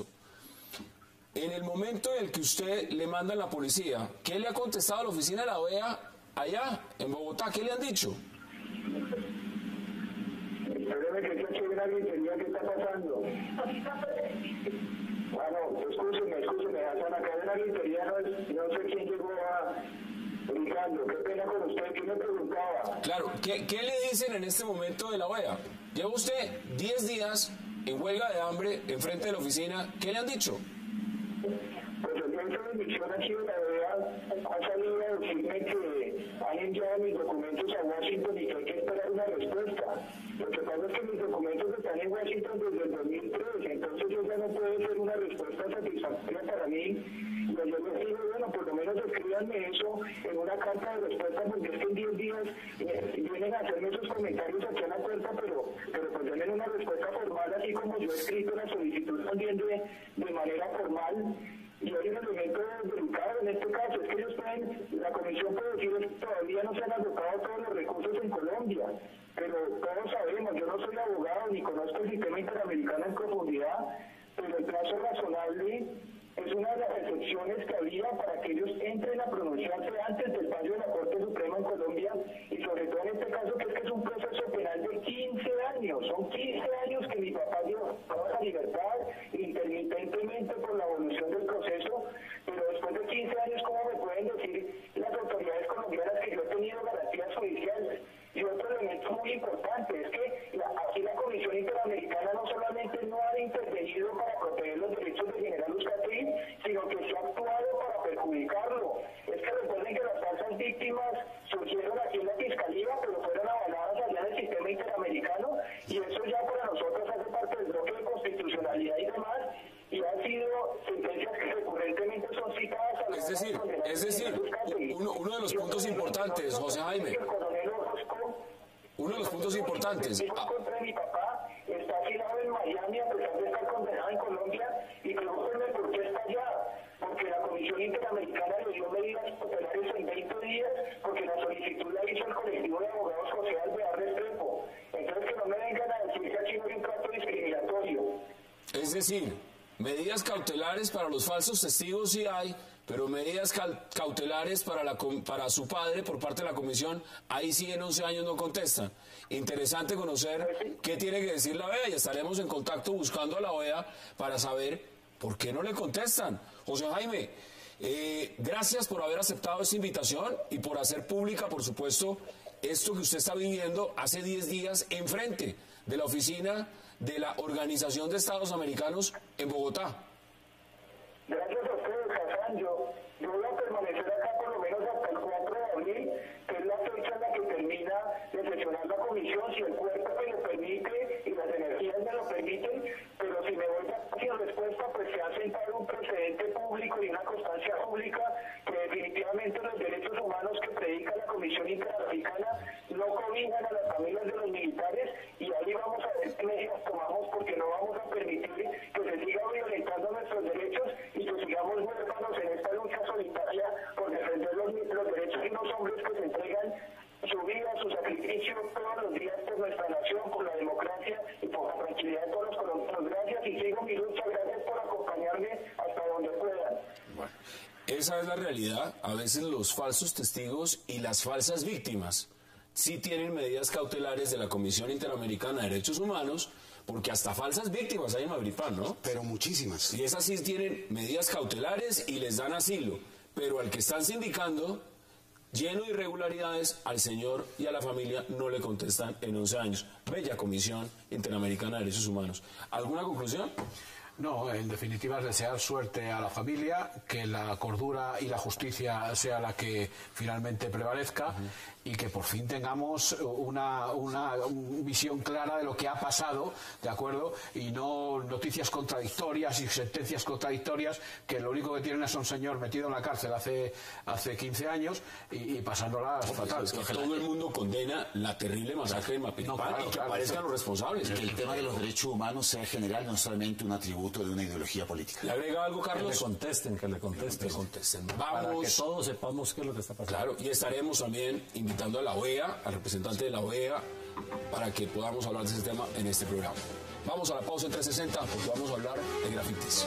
En el momento en el que usted le manda a la policía, ¿qué le ha contestado a la oficina de la O E A allá en Bogotá? ¿Qué le han dicho? Espéreme que esta chévere gritería, ¿qué está pasando? Bueno, escúcheme, escúcheme, Hassan, acá en la gritería no, es- no sé quién llegó a... Ricardo, qué pena con usted, ¿quién me preguntaba? Claro, ¿qué, qué le dicen en este momento de la O E A? Lleva usted diez días en huelga de hambre enfrente de la oficina, ¿qué le han dicho? Pues el centro de misión aquí de la O E A ha salido a decirme que han enviado mis documentos a Washington y que hay que esperar una respuesta. Lo que pasa es que mis documentos están en Washington desde el dos mil tres, entonces yo ya no puedo ser una respuesta satisfactoria para mí. Y yo les digo, bueno, por lo menos escríbanme eso en una carta de respuesta, porque es que en diez días eh, vienen a hacerme esos comentarios aquí a la puerta, pero, pero pues denme una respuesta formal, así como yo he escrito la solicitud también de, de manera formal. Y hay un elemento delicado en este caso, es que ellos pueden, la comisión puede decir que todavía no se han agotado todos los recursos en Colombia, pero todos sabemos, yo no soy abogado ni conozco el sistema interamericano en profundidad, pero el plazo razonable es una de las excepciones que había para que ellos entren a pronunciarse antes del fallo de la Corte Suprema en Colombia, y sobre todo en este caso que es que es un proceso penal de quince años, son quince años que mi papá dio toda la libertad intermitentemente por la evolución del proceso, pero después de quince años, ¿cómo me pueden decir las autoridades colombianas que yo he tenido garantías judiciales? Y otro elemento muy importante es que la, aquí la Comisión Interamericana no solamente no ha intervenido para proteger los derechos del general Uzcategui, sino que se ha actuado para perjudicarlo. Es que recuerden que las falsas víctimas surgieron aquí en la Fiscalía, pero fueron avaladas allá en el sistema interamericano, y eso ya para nosotros hace parte del bloque de constitucionalidad y demás, y han sido sentencias que recurrentemente son citadas a la Es decir, es decir, uno, uno de los puntos importantes, José Jaime, uno de los puntos importantes. El contra mi papá está asilado en Miami a pesar de estar condenado en Colombia, y pregúntenme por qué está allá. Porque la Comisión Interamericana le dio medidas cautelares en veinte días, porque la solicitud la hizo el colectivo de abogados José Alvear Restrepo. Entonces que no me vengan a decir que aquí no hay un trato discriminatorio. Es decir, medidas cautelares para los falsos testigos sí hay, pero medidas cautelares para, la, para su padre por parte de la comisión, ahí sí en once años no contestan. Interesante conocer qué tiene que decir la O E A, y estaremos en contacto buscando a la O E A para saber por qué no le contestan. José Jaime, eh, gracias por haber aceptado esta invitación y por hacer pública, por supuesto, esto que usted está viviendo hace diez días enfrente de la oficina de la Organización de Estados Americanos en Bogotá. Gracias a ustedes, Hassan. Yo, yo voy a permanecer acá por lo menos hasta el cuatro de abril, que es la fecha en la que termina de sesionar la comisión, si el cuerpo me lo permite y las energías me lo permiten, pero si me voy sin respuesta, pues se ha sentado un precedente público y una constancia pública que definitivamente los derechos humanos que predica la Comisión Interamericana no cobijan a las familias de los militares, y ahí vamos a ver qué medidas tomamos, porque no vamos a permitir que se siga violentando nuestros derechos y que sigamos huérfanos en esta lucha solitaria por defender los, los derechos de unos hombres que se entregan su vida, su sacrificio todos los días por nuestra nación, por la democracia y por la tranquilidad de todos los colombianos. Gracias, y sigo mi lucha. Gracias por acompañarme hasta donde puedan. Bueno, esa es la realidad. A veces los falsos testigos y las falsas víctimas sí tienen medidas cautelares de la Comisión Interamericana de Derechos Humanos, porque hasta falsas víctimas hay en Mavripán, ¿no? Pero muchísimas. Y esas sí tienen medidas cautelares y les dan asilo, pero al que están sindicando, lleno de irregularidades, al señor y a la familia no le contestan en once años. Bella Comisión Interamericana de Derechos Humanos. ¿Alguna conclusión? No, en definitiva es desear suerte a la familia, que la cordura y la justicia sea la que finalmente prevalezca, uh-huh, y que por fin tengamos una, una visión clara de lo que ha pasado, ¿de acuerdo? Y no noticias contradictorias y sentencias contradictorias que lo único que tienen es un señor metido en la cárcel hace, hace quince años y, y pasándola no, fatal. Es que todo el mundo condena la terrible masacre de Mavripán, no, claro, y que claro, aparezcan claro, los responsables. Que el tema de los derechos humanos sea general, no solamente un atributo de una ideología política. ¿Le agrega algo, Carlos? Que le contesten, que le contesten. Que le contesten. Vamos. Para que todos sepamos qué es lo que está pasando. Claro, y estaremos también invitando a la O E A, al representante de la O E A, para que podamos hablar de ese tema en este programa. Vamos a la pausa en trescientos sesenta porque vamos a hablar de grafitis.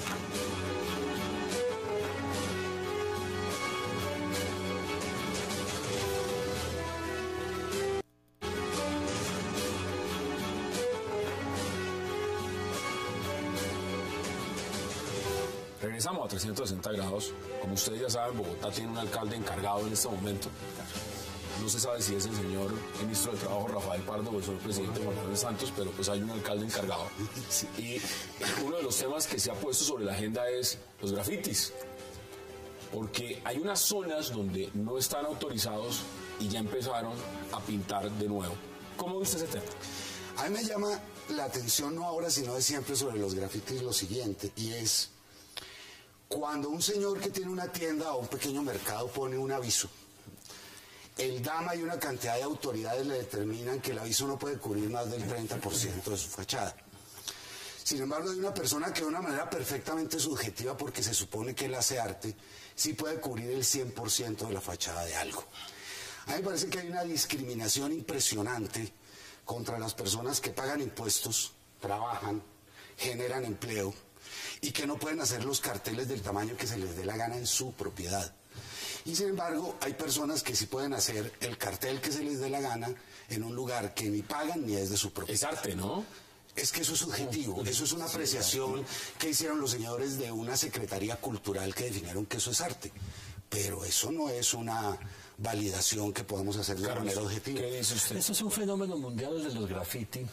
Regresamos a trescientos sesenta grados. Como ustedes ya saben, Bogotá tiene un alcalde encargado en este momento. No se sabe si es el señor ministro de Trabajo Rafael Pardo o el señor presidente Juan Manuel Santos, pero pues hay un alcalde encargado. Y uno de los temas que se ha puesto sobre la agenda es los grafitis. Porque hay unas zonas donde no están autorizados y ya empezaron a pintar de nuevo. ¿Cómo ve usted ese tema? A mí me llama la atención, no ahora, sino de siempre, sobre los grafitis lo siguiente, y es cuando un señor que tiene una tienda o un pequeño mercado pone un aviso, el DAMA y una cantidad de autoridades le determinan que el aviso no puede cubrir más del treinta por ciento de su fachada. Sin embargo, hay una persona que de una manera perfectamente subjetiva, porque se supone que él hace arte, sí puede cubrir el cien por ciento de la fachada de algo. A mí me parece que hay una discriminación impresionante contra las personas que pagan impuestos, trabajan, generan empleo y que no pueden hacer los carteles del tamaño que se les dé la gana en su propiedad. Y sin embargo, hay personas que sí pueden hacer el cartel que se les dé la gana en un lugar que ni pagan ni es de su propiedad. Es arte, ¿no? Es que eso es subjetivo, eso es una apreciación que hicieron los señores de una secretaría cultural que definieron que eso es arte. Pero eso no es una validación que podamos hacer de manera objetiva. ¿Qué dice usted? Eso es un fenómeno mundial, el de los graffiti,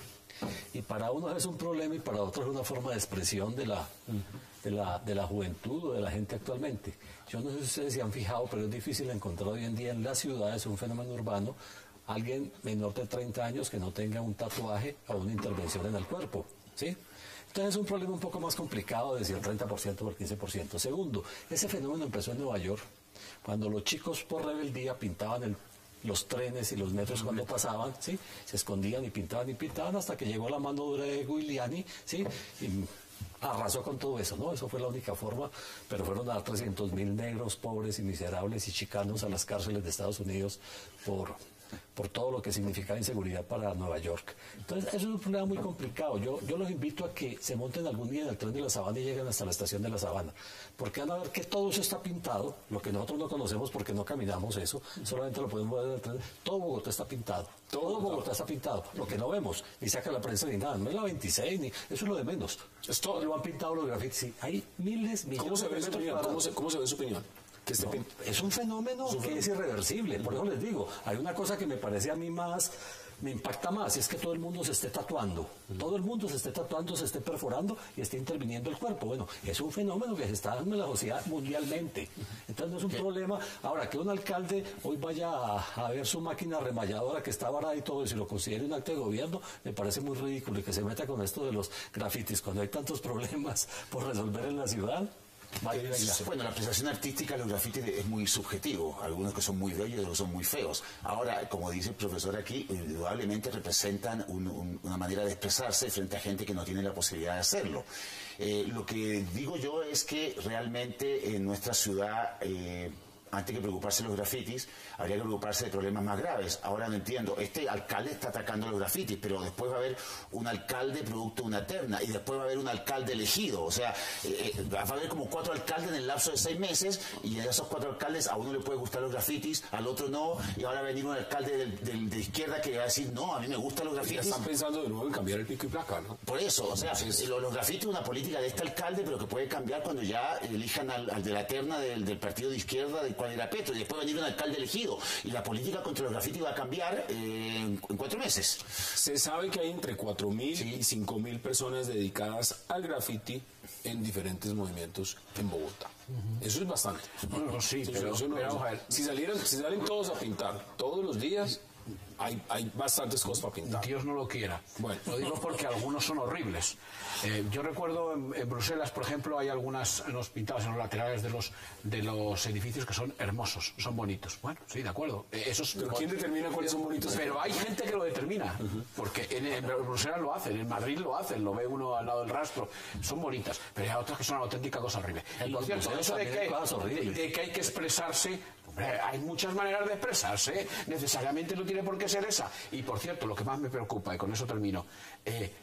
y para unos es un problema y para otros es una forma de expresión de la, de la, de la juventud o de la gente actualmente. Yo no sé si ustedes se han fijado, pero es difícil encontrar hoy en día en las ciudades, un fenómeno urbano, alguien menor de treinta años que no tenga un tatuaje o una intervención en el cuerpo, ¿sí? Entonces es un problema un poco más complicado de si el treinta por ciento o el quince por ciento. Segundo, ese fenómeno empezó en Nueva York, cuando los chicos por rebeldía pintaban el, los trenes y los metros cuando pasaban, ¿sí? Se escondían y pintaban y pintaban hasta que llegó la mano dura de Giuliani, ¿sí? Y arrasó con todo eso, ¿no? Eso fue la única forma, pero fueron a dar trescientos mil negros, pobres y miserables y chicanos a las cárceles de Estados Unidos por... por todo lo que significaba inseguridad para Nueva York. Entonces, eso es un problema muy complicado. Yo, yo los invito a que se monten algún día en el tren de la Sabana y lleguen hasta la estación de la Sabana, porque van a ver que todo eso está pintado, lo que nosotros no conocemos porque no caminamos eso, solamente lo podemos ver en el tren. Todo Bogotá está pintado, todo Bogotá está pintado, lo que no vemos, ni saca la prensa ni nada, no es la veintiséis, ni, eso es lo de menos. Esto lo han pintado los grafitis, sí. Hay miles, millones ¿Cómo se ve de su metros opinión? cuadrados. ¿Cómo se, cómo se ve su opinión? Que este No, pin- es un fenómeno que es irreversible, por eso les digo, hay una cosa que me parece a mí más, me impacta más, y es que todo el mundo se esté tatuando, todo el mundo se esté tatuando, se esté perforando y esté interviniendo el cuerpo. Bueno, es un fenómeno que se está dando en la sociedad mundialmente, entonces no es un problema. Ahora, que un alcalde hoy vaya a, a ver su máquina remalladora que está varada y todo, y si lo considere un acto de gobierno, me parece muy ridículo, y que se meta con esto de los grafitis, cuando hay tantos problemas por resolver en la ciudad. Vaya, venga. Bueno, la apreciación artística de los grafitis es muy subjetivo, algunos que son muy bellos y otros son muy feos. Ahora, como dice el profesor aquí, indudablemente representan un, un, una manera de expresarse frente a gente que no tiene la posibilidad de hacerlo. Eh, lo que digo yo es que realmente en nuestra ciudad... Eh, antes que preocuparse de los grafitis, habría que preocuparse de problemas más graves. Ahora no entiendo, este alcalde está atacando los grafitis, pero después va a haber un alcalde producto de una terna, y después va a haber un alcalde elegido. O sea, eh, va a haber como cuatro alcaldes en el lapso de seis meses, y de esos cuatro alcaldes a uno le puede gustar los grafitis, al otro no, y ahora va a venir un alcalde del, del, de izquierda que va a decir, no, a mí me gustan los Ya grafitis. están pensando de nuevo en cambiar el pico y placa, ¿no? Por eso, o sea, los, los grafitis es una política de este alcalde, pero que puede cambiar cuando ya elijan al, al de la terna del, del partido de izquierda, del cual era Petro, y después va a venir un alcalde elegido, y la política contra los grafitis va a cambiar eh, en, en cuatro meses. Se sabe que hay entre cuatro mil Sí. y cinco mil personas dedicadas al graffiti en diferentes movimientos en Bogotá. Eso es bastante. Bueno, sí, pero- eso no- pero vamos a ver. si, salieran, si salen todos a pintar todos los días, hay, hay bastantes cosas para pintar. Dios no lo quiera. Bueno. Lo digo porque algunos son horribles. Eh, yo recuerdo en, en Bruselas, por ejemplo, hay algunas en los pintados en los laterales de los de los edificios que son hermosos, son bonitos. Bueno, sí, de acuerdo. Eh, esos, Pero ¿quién determina cuáles son bonitos? Pero hay gente que lo determina, porque en, en Bruselas lo hacen, en Madrid lo hacen, lo ve uno al lado del rastro, son bonitas, pero hay otras que son una auténtica cosa horrible. En Por los cierto, museos eso de también hay que, cosas horribles. de que hay que expresarse, hombre, hay muchas maneras de expresarse, necesariamente no tiene por qué ser esa. Y por cierto, lo que más me preocupa, y con eso termino, eh,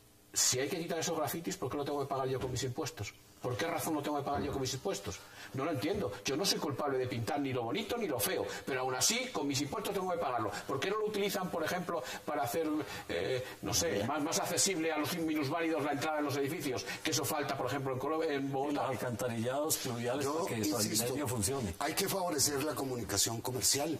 si hay que quitar esos grafitis, ¿por qué lo tengo que pagar yo con mis impuestos? ¿Por qué razón lo tengo que pagar yo con mis impuestos? No lo entiendo. Yo no soy culpable de pintar ni lo bonito ni lo feo, pero aún así, con mis impuestos tengo que pagarlo. ¿Por qué no lo utilizan, por ejemplo, para hacer, eh, no sé, más, más accesible a los minusválidos la entrada en los edificios? Que eso falta, por ejemplo, en, Colo- en Y los Bogotá. alcantarillados pluviales Yo para que insisto, Transmilenio funcione. hay que favorecer la comunicación comercial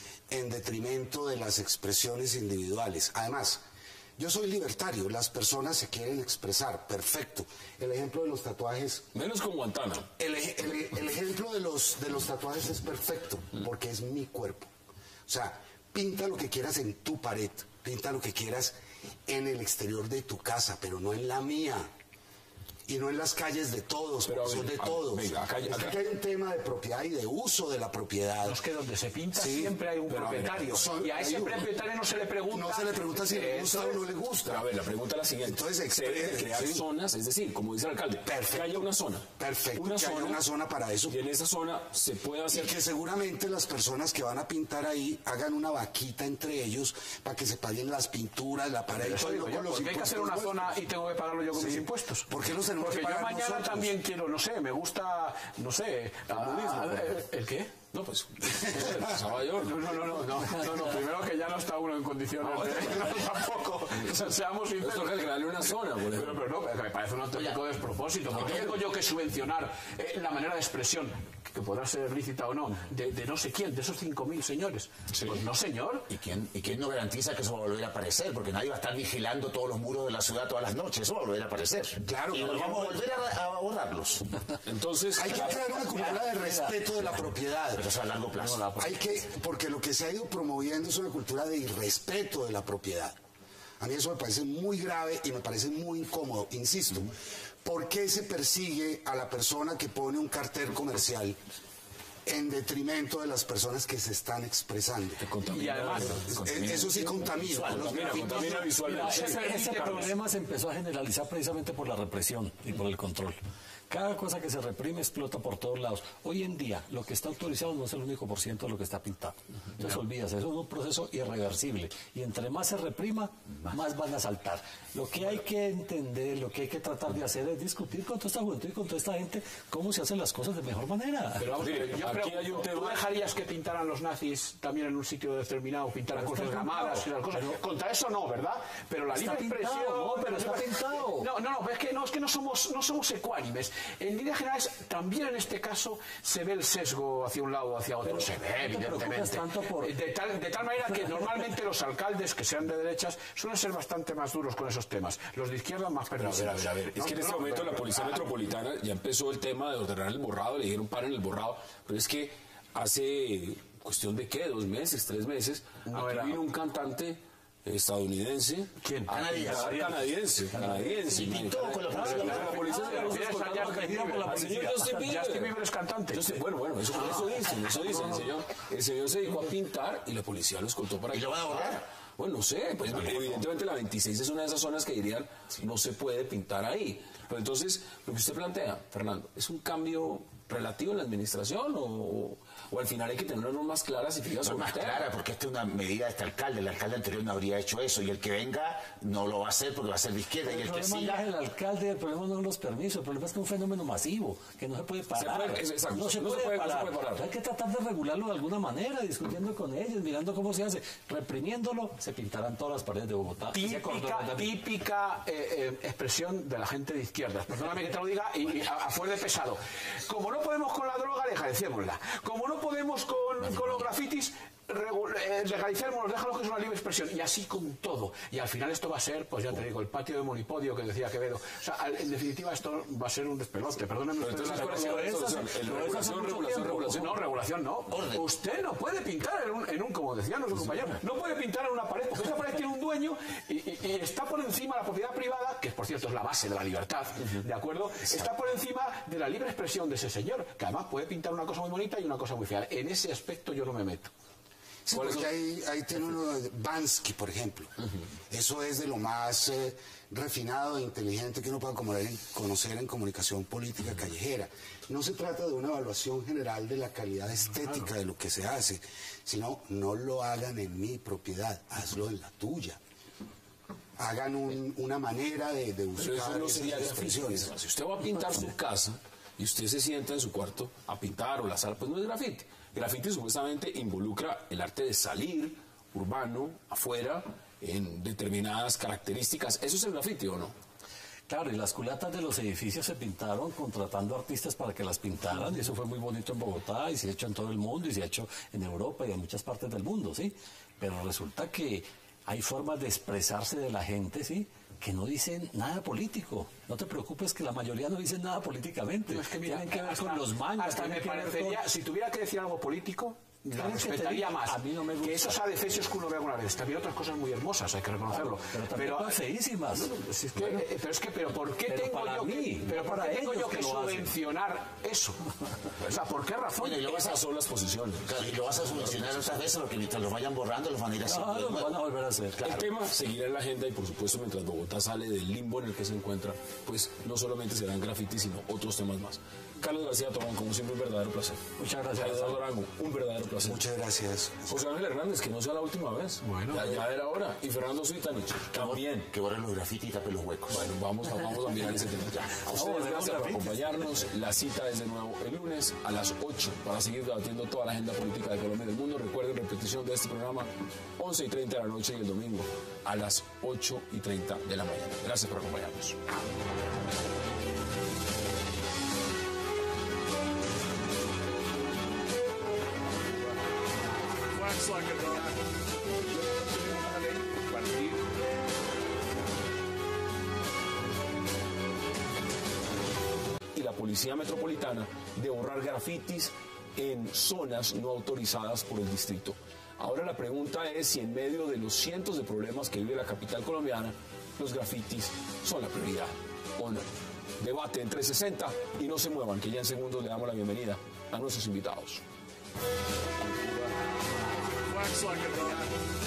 en detrimento de las expresiones individuales. Además, yo soy libertario, las personas se quieren expresar, perfecto. El ejemplo de los tatuajes, Menos con Guantánamo. el, ej- el- el ejemplo de los, de los tatuajes es perfecto, porque es mi cuerpo. O sea, pinta lo que quieras en tu pared, pinta lo que quieras en el exterior de tu casa, pero no en la mía. y no en las calles de todos, Pero, porque son ver, de a, todos. venga, acá, es que acá. aquí hay un tema de propiedad y de uso de la propiedad. No, es que donde se pinta Sí, siempre hay un pero a ver, propietario. son- y a ese hay un- propietario no se le pregunta. No se le pregunta si le gusta o no le gusta. Pero a ver, la pregunta es la siguiente. Entonces, se deben de expre- crear sí. zonas, es decir, como dice el alcalde, Perfecto. que haya una zona. Perfecto, Una que haya zona, una zona para eso. Y en esa zona se puede Y hacer... que seguramente las personas que van a pintar ahí hagan una vaquita entre ellos para que se paguen las pinturas, la pared y Eso todo, y digo luego yo, los porque hay que hacer impuestos una vuelven. zona y tengo que pagarlo yo con Sí. mis impuestos. ¿Por qué los tenemos Porque que yo pagar mañana nosotros? también quiero, no sé, me gusta, no sé, Comunismo, ah, por eh, ¿el qué? No, pues, Nueva York. No, no, no, no, no, no, no, primero que ya no está uno en condiciones de... No, tampoco, o sea, seamos Entonces sinceros. toca crearle una zona, por Pero, ejemplo. pero no, pero me parece un auténtico despropósito. ¿Por qué tengo yo que subvencionar eh, la manera de expresión, que podrá ser lícita o no, de, de no sé quién, de esos cinco mil señores? Pues no, señor. ¿Y quién, ¿Y quién no garantiza que eso va a volver a aparecer? Porque nadie va a estar vigilando todos los muros de la ciudad todas las noches. Eso va a volver a aparecer. Claro, y pero nos vamos a yo- volver a, a borrarlos. Entonces, Hay que crear una cultura de respeto de la propiedad. Pero eso a largo plazo. Hay que, porque lo que se ha ido promoviendo es una cultura de irrespeto de la propiedad. A mí eso me parece muy grave y me parece muy incómodo. Insisto, ¿por qué se persigue a la persona que pone un cartel comercial en detrimento de las personas que se están expresando? Y además, Eh, Eso sí contamina. Los contamina, grafitis- contamina Mira, visualmente. ese, ese problema se empezó a generalizar precisamente por la represión y por el control. Cada cosa que se reprime explota por todos lados. Hoy en día, lo que está autorizado no es el único por ciento de lo que está pintado. Entonces, olvídate, eso es un proceso irreversible. Y entre más se reprima, más van a saltar. Lo que hay que entender, lo que hay que tratar de hacer es discutir con toda esta juventud y con toda esta gente cómo se hacen las cosas de mejor manera. Pero vamos, a ver, yo Aquí pregunto, hay un tema- ¿tú dejarías que pintaran los nazis también en un sitio determinado, pintaran Pero cosas está gramadas y las cosas? Pero- Contra eso no, ¿verdad? Pero la Está libre pintado, expresión... no, pero está pintado. No, no, no, es que no, es que no somos, no somos ecuánimes. En líneas generales, también en este caso se ve el sesgo hacia un lado o hacia otro. Pero se ve, no te evidentemente. preocupes tanto por- De tal, de tal manera que normalmente los alcaldes que sean de derechas suelen ser bastante más duros con esos temas. Los de izquierda más A ver, a permisivos. ver, a ver. Es No, que en este no, momento pero- la Policía Metropolitana ya empezó el tema de ordenar el borrado, le dijeron paren el borrado, pero es que hace cuestión de qué, dos meses, tres meses, No aquí era- vino un cantante estadounidense. ¿Quién? a Canadiense. pintar Canadiense. Canadiense. Y pintó con la policía. La policía se Ah, lo refieres a contando Justin al Bieber. señor Justin Bieber. Justin Bieber es cantante. Yo sé, bueno, bueno, eso, eso dicen, eso dicen. El señor, el señor se dedicó a pintar y la policía lo escoltó para ¿Y lo van a borrar? Bueno, no sé, pues evidentemente la veintiséis es una de esas zonas que dirían no se puede pintar ahí. Pero entonces, lo que usted plantea, Fernando, ¿es un cambio relativo en la administración o, o al final hay que tener unas normas claras y fijas No es sobre más el tema? clara, porque esta es una medida de este alcalde. El alcalde anterior no habría hecho eso. Y el que venga no lo va a hacer porque va a ser de izquierda. Y El el que problema no siga. es el alcalde, el problema no son los permisos, el problema es que es un fenómeno masivo, que no se puede parar. puede- es- exacto, no se no se puede puede- no se parar. puede parar. Hay que tratar de regularlo de alguna manera, discutiendo con ellos, mirando cómo se hace. Reprimiéndolo, se pintarán todas las paredes de Bogotá. y se Típica, acordarán de- típica eh, eh, expresión de la gente de izquierdas. Perdóname que te lo diga y, y a, a fuer de pesado. Como no podemos con la droga, legalicémosla. Como no podemos con, con los grafitis, regu- eh, legalicémoslos, déjalos que es una libre expresión. Y así con todo. Y al final esto va a ser, pues ya te digo, el patio de Monipodio que decía Quevedo. O sea, al- en definitiva esto va a ser un despelote. Perdónenme Pero ustedes. entonces, ¿cuál es la Pero solución? esa- El pero esa regulación, hace mucho regulación, tiempo. regulación. No, regulación no. Orden. Usted no puede pintar en un, en un, como decían nuestros compañeros, no puede pintar en una pared, porque esa pared tiene un dueño y, y- y está por encima la propiedad privada, que por cierto es la base de la libertad, ¿de acuerdo? Está por encima de la libre expresión de ese señor, que además puede pintar una cosa muy bonita y una cosa muy fea. En ese aspecto yo no me meto. Sí, ¿Cuáles porque son? ahí, ahí tiene uno de Bansky, por ejemplo. Eso es de lo más eh, refinado e inteligente que uno pueda conocer en, conocer en comunicación política callejera. No se trata de una evaluación general de la calidad estética de lo que se hace, sino no lo hagan en mi propiedad, hazlo en la tuya. Hagan un- una manera de, de Pero buscar eso no esas sería graffiti. expresiones. Si usted va a pintar su casa y usted se sienta en su cuarto a pintar o la sala, pues no es grafiti. Grafiti supuestamente involucra el arte de salir urbano, afuera, en determinadas características. ¿Eso es el grafiti o no? Claro, y las culatas de los edificios se pintaron contratando artistas para que las pintaran, y eso fue muy bonito en Bogotá, y se ha hecho en todo el mundo, y se ha hecho en Europa y en muchas partes del mundo, ¿sí? Pero resulta que hay formas de expresarse de la gente, ¿sí?, que no dicen nada político. No te preocupes que la mayoría no dicen nada políticamente. No, es que mira, Tienen que ver hasta- con los mangas, hasta tienen me que ver parecería, con- si tuviera que decir algo político, la respetaría más. A mí no me gusta. Que esos adefesios que uno ve alguna vez, también otras cosas muy hermosas, hay que reconocerlo. Pero también pero feísimas. No, no, si es que, eh, pero es que, pero ¿por qué Pero tengo para yo mí, que, pero no ¿por para qué tengo ellos yo que, que lo hacen? subvencionar eso? O sea, ¿por qué razón? Bueno, y lo vas a, Esas son las posiciones. claro, y lo vas a subvencionar otras veces porque mientras los vayan borrando los van a ir haciendo. Claro, de lo nuevo. van a volver a hacer. El tema seguirá en la agenda y por supuesto mientras Bogotá sale del limbo en el que se encuentra, pues no solamente serán grafitis sino otros temas más. Carlos García Tobón, como siempre, un verdadero placer. Muchas gracias. Eduardo Arango, un verdadero placer. Muchas gracias. José Ángel Hernández, que no sea la última vez. Bueno. ya, ya era hora. Y Fernando Suitanich, también. Que borren los grafitis y tapen los huecos. Bueno, vamos a, vamos a mirar ese tema. A ustedes gracias por acompañarnos. La cita es de nuevo el lunes a las ocho para seguir debatiendo toda la agenda política de Colombia y del mundo. Recuerden, repetición de este programa, once y treinta de la noche y el domingo a las ocho y treinta de la mañana. Gracias por acompañarnos. Wax like a dog. Y la Policía Metropolitana de borrar grafitis en zonas no autorizadas por el distrito. Ahora la pregunta es si en medio de los cientos de problemas que vive la capital colombiana, los grafitis son la prioridad o no. Debate en trescientos sesenta y no se muevan, que ya en segundos le damos la bienvenida a nuestros invitados. Wax like a dog.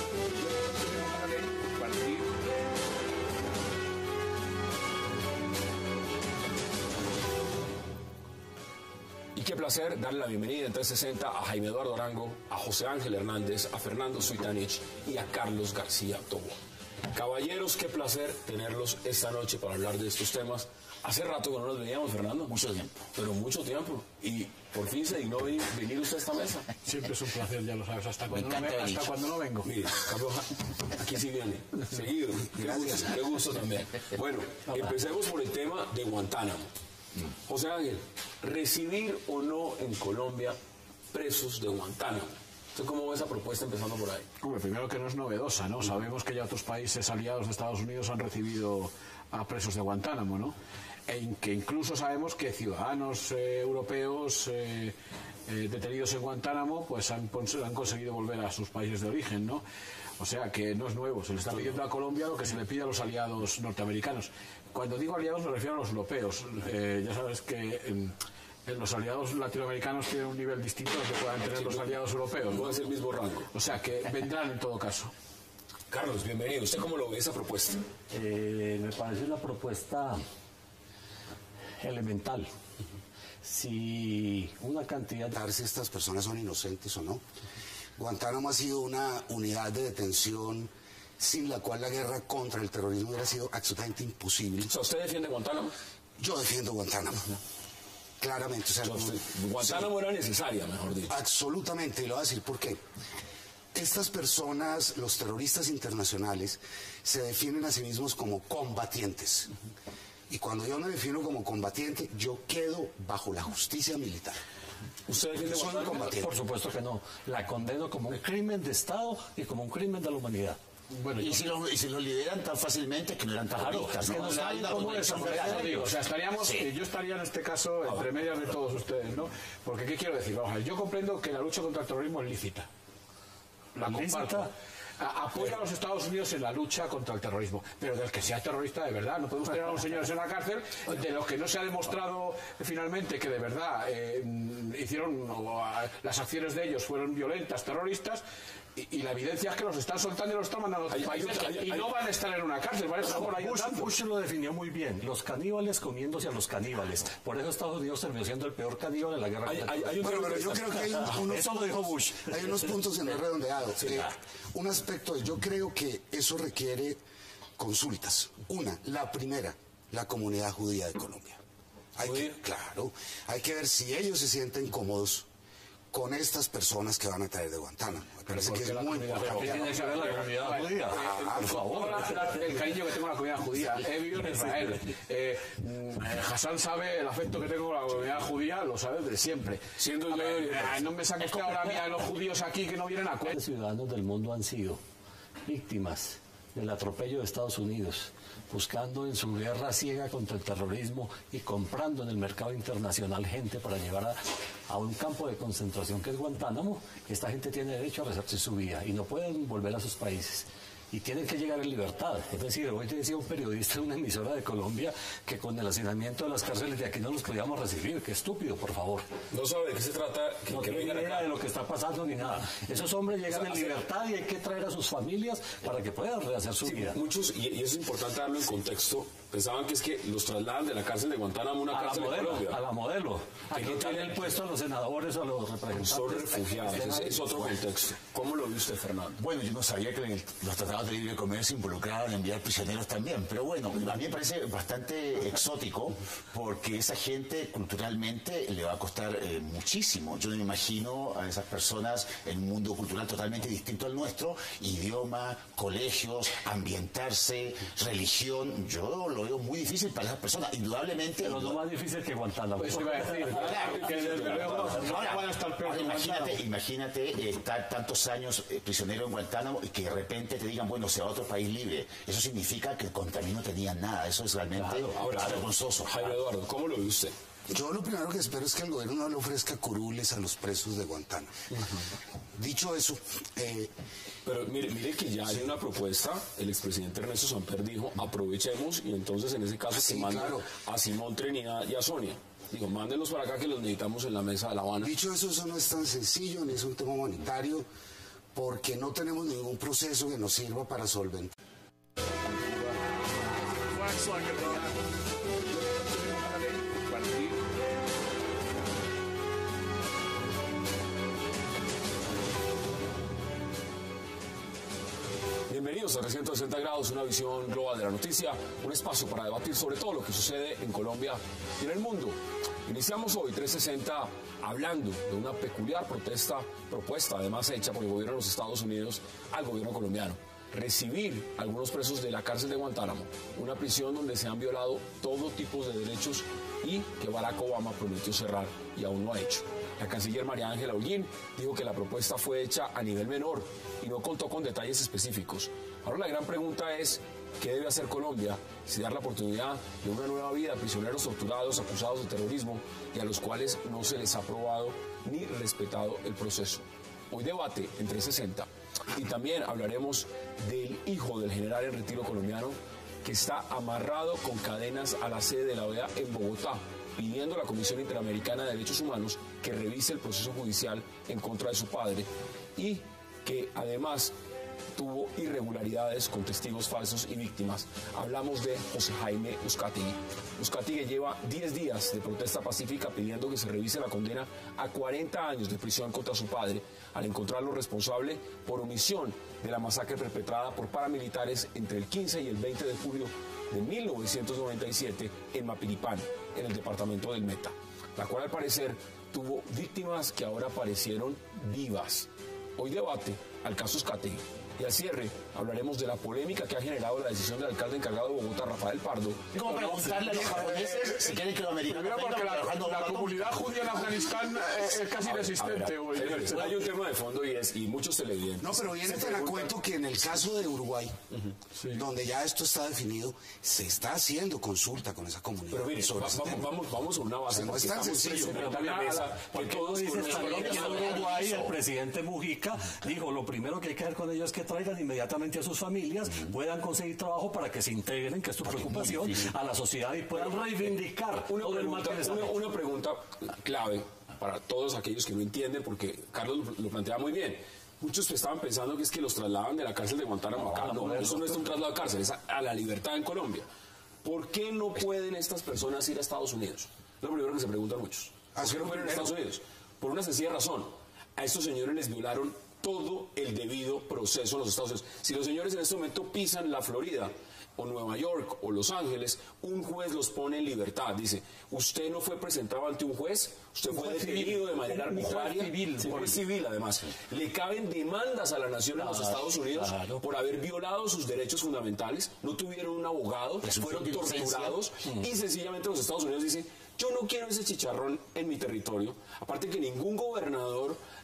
Y qué placer darle la bienvenida en trescientos sesenta a Jaime Eduardo Arango, a José Ángel Hernández, a Fernando Suitanich y a Carlos García Tobón. Caballeros, qué placer tenerlos esta noche para hablar de estos temas. Hace rato que no nos veíamos, Fernando. Mucho tiempo. Pero mucho tiempo. Y por fin se dignó venir, venir usted a esta mesa. Siempre es un placer, ya lo sabes, hasta cuando, no, encanta me- venir. hasta cuando no vengo. Mire, Carlos, aquí sí viene. Seguido. Qué gusto, qué gusto también. Bueno, empecemos por el tema de Guantánamo. José Ángel, ¿recibir o no en Colombia presos de Guantánamo? ¿Usted cómo ve esa propuesta empezando por ahí? Hombre, primero que no es novedosa, ¿no? Sabemos que ya otros países aliados de Estados Unidos han recibido a presos de Guantánamo, ¿no? E in- que incluso sabemos que ciudadanos eh, europeos eh, eh, detenidos en Guantánamo pues han, cons- han conseguido volver a sus países de origen, ¿no? O sea que no es nuevo, se le está pidiendo a Colombia lo que se le pide a los aliados norteamericanos. Cuando digo aliados me refiero a los europeos. Eh, ya sabes que em, eh, los aliados latinoamericanos tienen un nivel distinto al que puedan tener los aliados europeos, No ¿no? es el mismo rango. O sea que vendrán en todo caso. Carlos, bienvenido. ¿Usted cómo lo ve esa propuesta? Eh, me parece una propuesta elemental. Si una cantidad de... Si estas personas son inocentes o no. Guantánamo ha sido una unidad de detención sin la cual la guerra contra el terrorismo hubiera sido absolutamente imposible. O sea, ¿usted defiende Guantánamo? Yo defiendo Guantánamo. Claramente. O sea, O sea, no- usted- Guantánamo era necesaria, mejor dicho. Absolutamente, y le voy a decir por qué. Estas personas, los terroristas internacionales, se definen a sí mismos como combatientes. Y cuando yo me defino como combatiente, yo quedo bajo la justicia militar. ¿Usted defiende Soy un Guantánamo? combatiente. Por supuesto que no. La condeno como un crimen de Estado y como un crimen de la humanidad. Bueno, Y si, los, y si los liberan tan fácilmente que no eran Claro, terroristas, es que no Hay saben una cómo contradicción defender real. a ellos. o sea, estaríamos, Sí. eh, yo estaría en este caso entre medias de todos ustedes, ¿no? Porque, ¿qué quiero decir? Vamos a ver, yo comprendo que la lucha contra el terrorismo es lícita. La Lícita. comparto. A- Apoya a los Estados Unidos en la lucha contra el terrorismo, pero del que sea terrorista de verdad. No podemos tener a los señores en la cárcel de los que no se ha demostrado eh, finalmente que de verdad eh, mm, hicieron, o, a- las acciones de ellos fueron violentas, terroristas, y, y la evidencia es que los están soltando y los están mandando a otros Hay- hay- países hay- y hay- no van a estar en una cárcel, van a estar por ahí Bush, andando. Bush lo definió muy bien. Los caníbales comiéndose a los caníbales. Por eso Estados Unidos terminó siendo el peor caníbal en la guerra Hay- contra el hay- hay un- Bueno, pero yo creo que hay un- unos, Eso lo dijo Bush. hay unos puntos en el redondeado. Sí, Eh, claro. un aspecto es, yo creo que eso requiere consultas. Una, la primera, la comunidad judía de Colombia. Hay que, ¿Judía? claro, hay que ver si ellos se sienten cómodos con estas personas que van a traer de Guantánamo. Me parece ¿por que qué es la muy comunidad importante. ¿Qué tiene que ver la comunidad judía? Por favor. El cariño que tengo a la comunidad judía. He vivido en Israel. Eh, mm, eh, Hassan sabe el afecto que tengo a la comunidad judía, lo sabe desde siempre. Siendo el A medio ver, de- eh, no me saques ahora a mí a los judíos aquí que no vienen a cuenta. Los ciudadanos del mundo han sido víctimas del atropello de Estados Unidos, buscando en su guerra ciega contra el terrorismo y comprando en el mercado internacional gente para llevar a, a un campo de concentración que es Guantánamo, esta gente tiene derecho a resarcir su vida y no pueden volver a sus países. Y tienen que llegar en libertad. Es decir, hoy te decía un periodista de una emisora de Colombia que con el hacinamiento de las cárceles de aquí no los podíamos recibir. Qué estúpido, por favor. No sabe de qué se trata. Que, no que tiene idea de lo que está pasando ni nada. Esos hombres llegan o sea, en libertad y hay que traer a sus familias para que puedan rehacer su sí, vida. Muchos, y, y eso es importante darlo en contexto, pensaban que es que los trasladan de la cárcel de Guantánamo a una a cárcel la modelo, de Colombia. A la modelo. Aquí no tiene el puesto a los senadores o a los representantes. Son refugiados. Es, es otro contexto. ¿Cómo lo vio usted, Fernando? Bueno, yo no sabía que en el, los tratados de libre comercio involucraban enviar prisioneros también, pero bueno, a mí me parece bastante exótico porque esa gente culturalmente le va a costar eh, muchísimo. Yo no me imagino a esas personas en un mundo cultural totalmente distinto al nuestro, idioma, colegios, ambientarse, religión. Yo lo veo muy difícil para esas personas, indudablemente. Pero no más difícil que Guantánamo. Pues iba a decir, claro, que desde luego no van a estar peor. Imagínate, imagínate eh, estar tantos años eh, prisionero en Guantánamo y que de repente te digan, bueno, se va a otro país libre. Eso significa que contra mí no tenían nada. Eso es realmente claro, ahora, vergonzoso. Jaime Eduardo, ¿cómo lo ve usted? Yo lo primero que espero es que el gobierno no le ofrezca curules a los presos de Guantánamo. Uh-huh. Dicho eso... Eh, Pero mire, mire que ya hay una propuesta, el expresidente Ernesto Samper dijo, aprovechemos y entonces en ese caso sí, que manden claro. a Simón Trinidad y a Sonia. Digo, mándenlos para acá que los necesitamos en la mesa de La Habana. Dicho eso, eso no es tan sencillo, ni es un tema humanitario, porque no tenemos ningún proceso que nos sirva para solventar. Wax like a dog. Bienvenidos a trescientos sesenta grados, una visión global de la noticia, un espacio para debatir sobre todo lo que sucede en Colombia y en el mundo. Iniciamos hoy trescientos sesenta hablando de una peculiar protesta, propuesta además hecha por el gobierno de los Estados Unidos al gobierno colombiano. Recibir a algunos presos de la cárcel de Guantánamo, una prisión donde se han violado todo tipo de derechos y que Barack Obama prometió cerrar y aún no ha hecho. La canciller María Ángela Holguín dijo que la propuesta fue hecha a nivel menor y no contó con detalles específicos. Ahora la gran pregunta es, ¿qué debe hacer Colombia si dar la oportunidad de una nueva vida a prisioneros torturados, acusados de terrorismo y a los cuales no se les ha aprobado ni respetado el proceso? Hoy debate en trescientos sesenta y también hablaremos del hijo del general en retiro colombiano que está amarrado con cadenas a la sede de la O E A en Bogotá, pidiendo a la Comisión Interamericana de Derechos Humanos que revise el proceso judicial en contra de su padre y que además tuvo irregularidades con testigos falsos y víctimas. Hablamos de José Jaime Uzcategui. Uzcategui lleva diez días de protesta pacífica pidiendo que se revise la condena a cuarenta años de prisión contra su padre al encontrarlo responsable por omisión de la masacre perpetrada por paramilitares entre el quince y el veinte de julio de mil novecientos noventa y siete en Mapiripán, en el departamento del Meta, la cual al parecer tuvo víctimas que ahora aparecieron vivas. Hoy debate al caso Uzcategui. Y al cierre hablaremos de la polémica que ha generado la decisión del alcalde encargado de Bogotá, Rafael Pardo. ¿Cómo preguntarle a los japoneses si quieren que los americanos... Primero porque la, la comunidad judía en Afganistán es, es casi inexistente. Ver, señores, hay un tema de fondo y es, y muchos televidentes... No, pero viene tan a cuento que en el caso de Uruguay, uh-huh. sí. donde ya esto está definido, se está haciendo consulta con esa comunidad. Pero mire, va, vamos, vamos, vamos a una base. O sea, no es tan sencillo. Pero también a la, que todos dicen también que en Uruguay el presidente Mujica dijo, lo primero que hay que hacer con ellos es que traigan inmediatamente a sus familias, puedan conseguir trabajo para que se integren, que es tu preocupación, a la sociedad y puedan reivindicar una todo pregunta, el mal que una, una pregunta clave para todos aquellos que no entienden, porque Carlos lo, lo plantea muy bien. Muchos estaban pensando que es que los trasladan de la cárcel de Guantánamo acá. No, no, eso no es un traslado a cárcel, es a, a la libertad en Colombia. ¿Por qué no pueden estas personas ir a Estados Unidos? Es lo primero que se preguntan muchos. ¿Por qué no pueden ir a Estados Unidos? Por una sencilla razón. A estos señores les violaron todo el debido proceso en los Estados Unidos. Si los señores en este momento pisan la Florida, o Nueva York, o Los Ángeles, un juez los pone en libertad. Dice, usted no fue presentado ante un juez, usted un fue juez detenido civil, de manera arbitraria, civil, un juez civil además. Le caben demandas a la nación en los Estados Unidos claro. por haber violado sus derechos fundamentales, no tuvieron un abogado, fueron torturados, mm. y sencillamente los Estados Unidos dicen, yo no quiero ese chicharrón en mi territorio. Aparte que ningún gobernador de ningún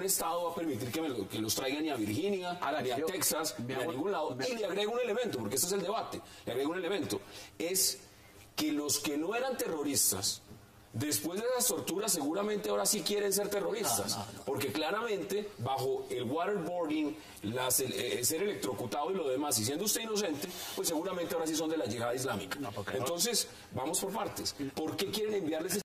ningún estado va a permitir que, me lo, que los traigan ni a Virginia, Ahora, ni a yo, Texas, ni a hago, ningún lado. Me, y le agrego un elemento, porque este es el debate, le agrego un elemento, es que los que no eran terroristas, después de esas torturas seguramente ahora sí quieren ser terroristas, no, no, no. porque claramente bajo el waterboarding, las, el, el ser electrocutado y lo demás, y siendo usted inocente, pues seguramente ahora sí son de la yihad islámica. No, porque Entonces, vamos por partes. ¿Por qué quieren enviarles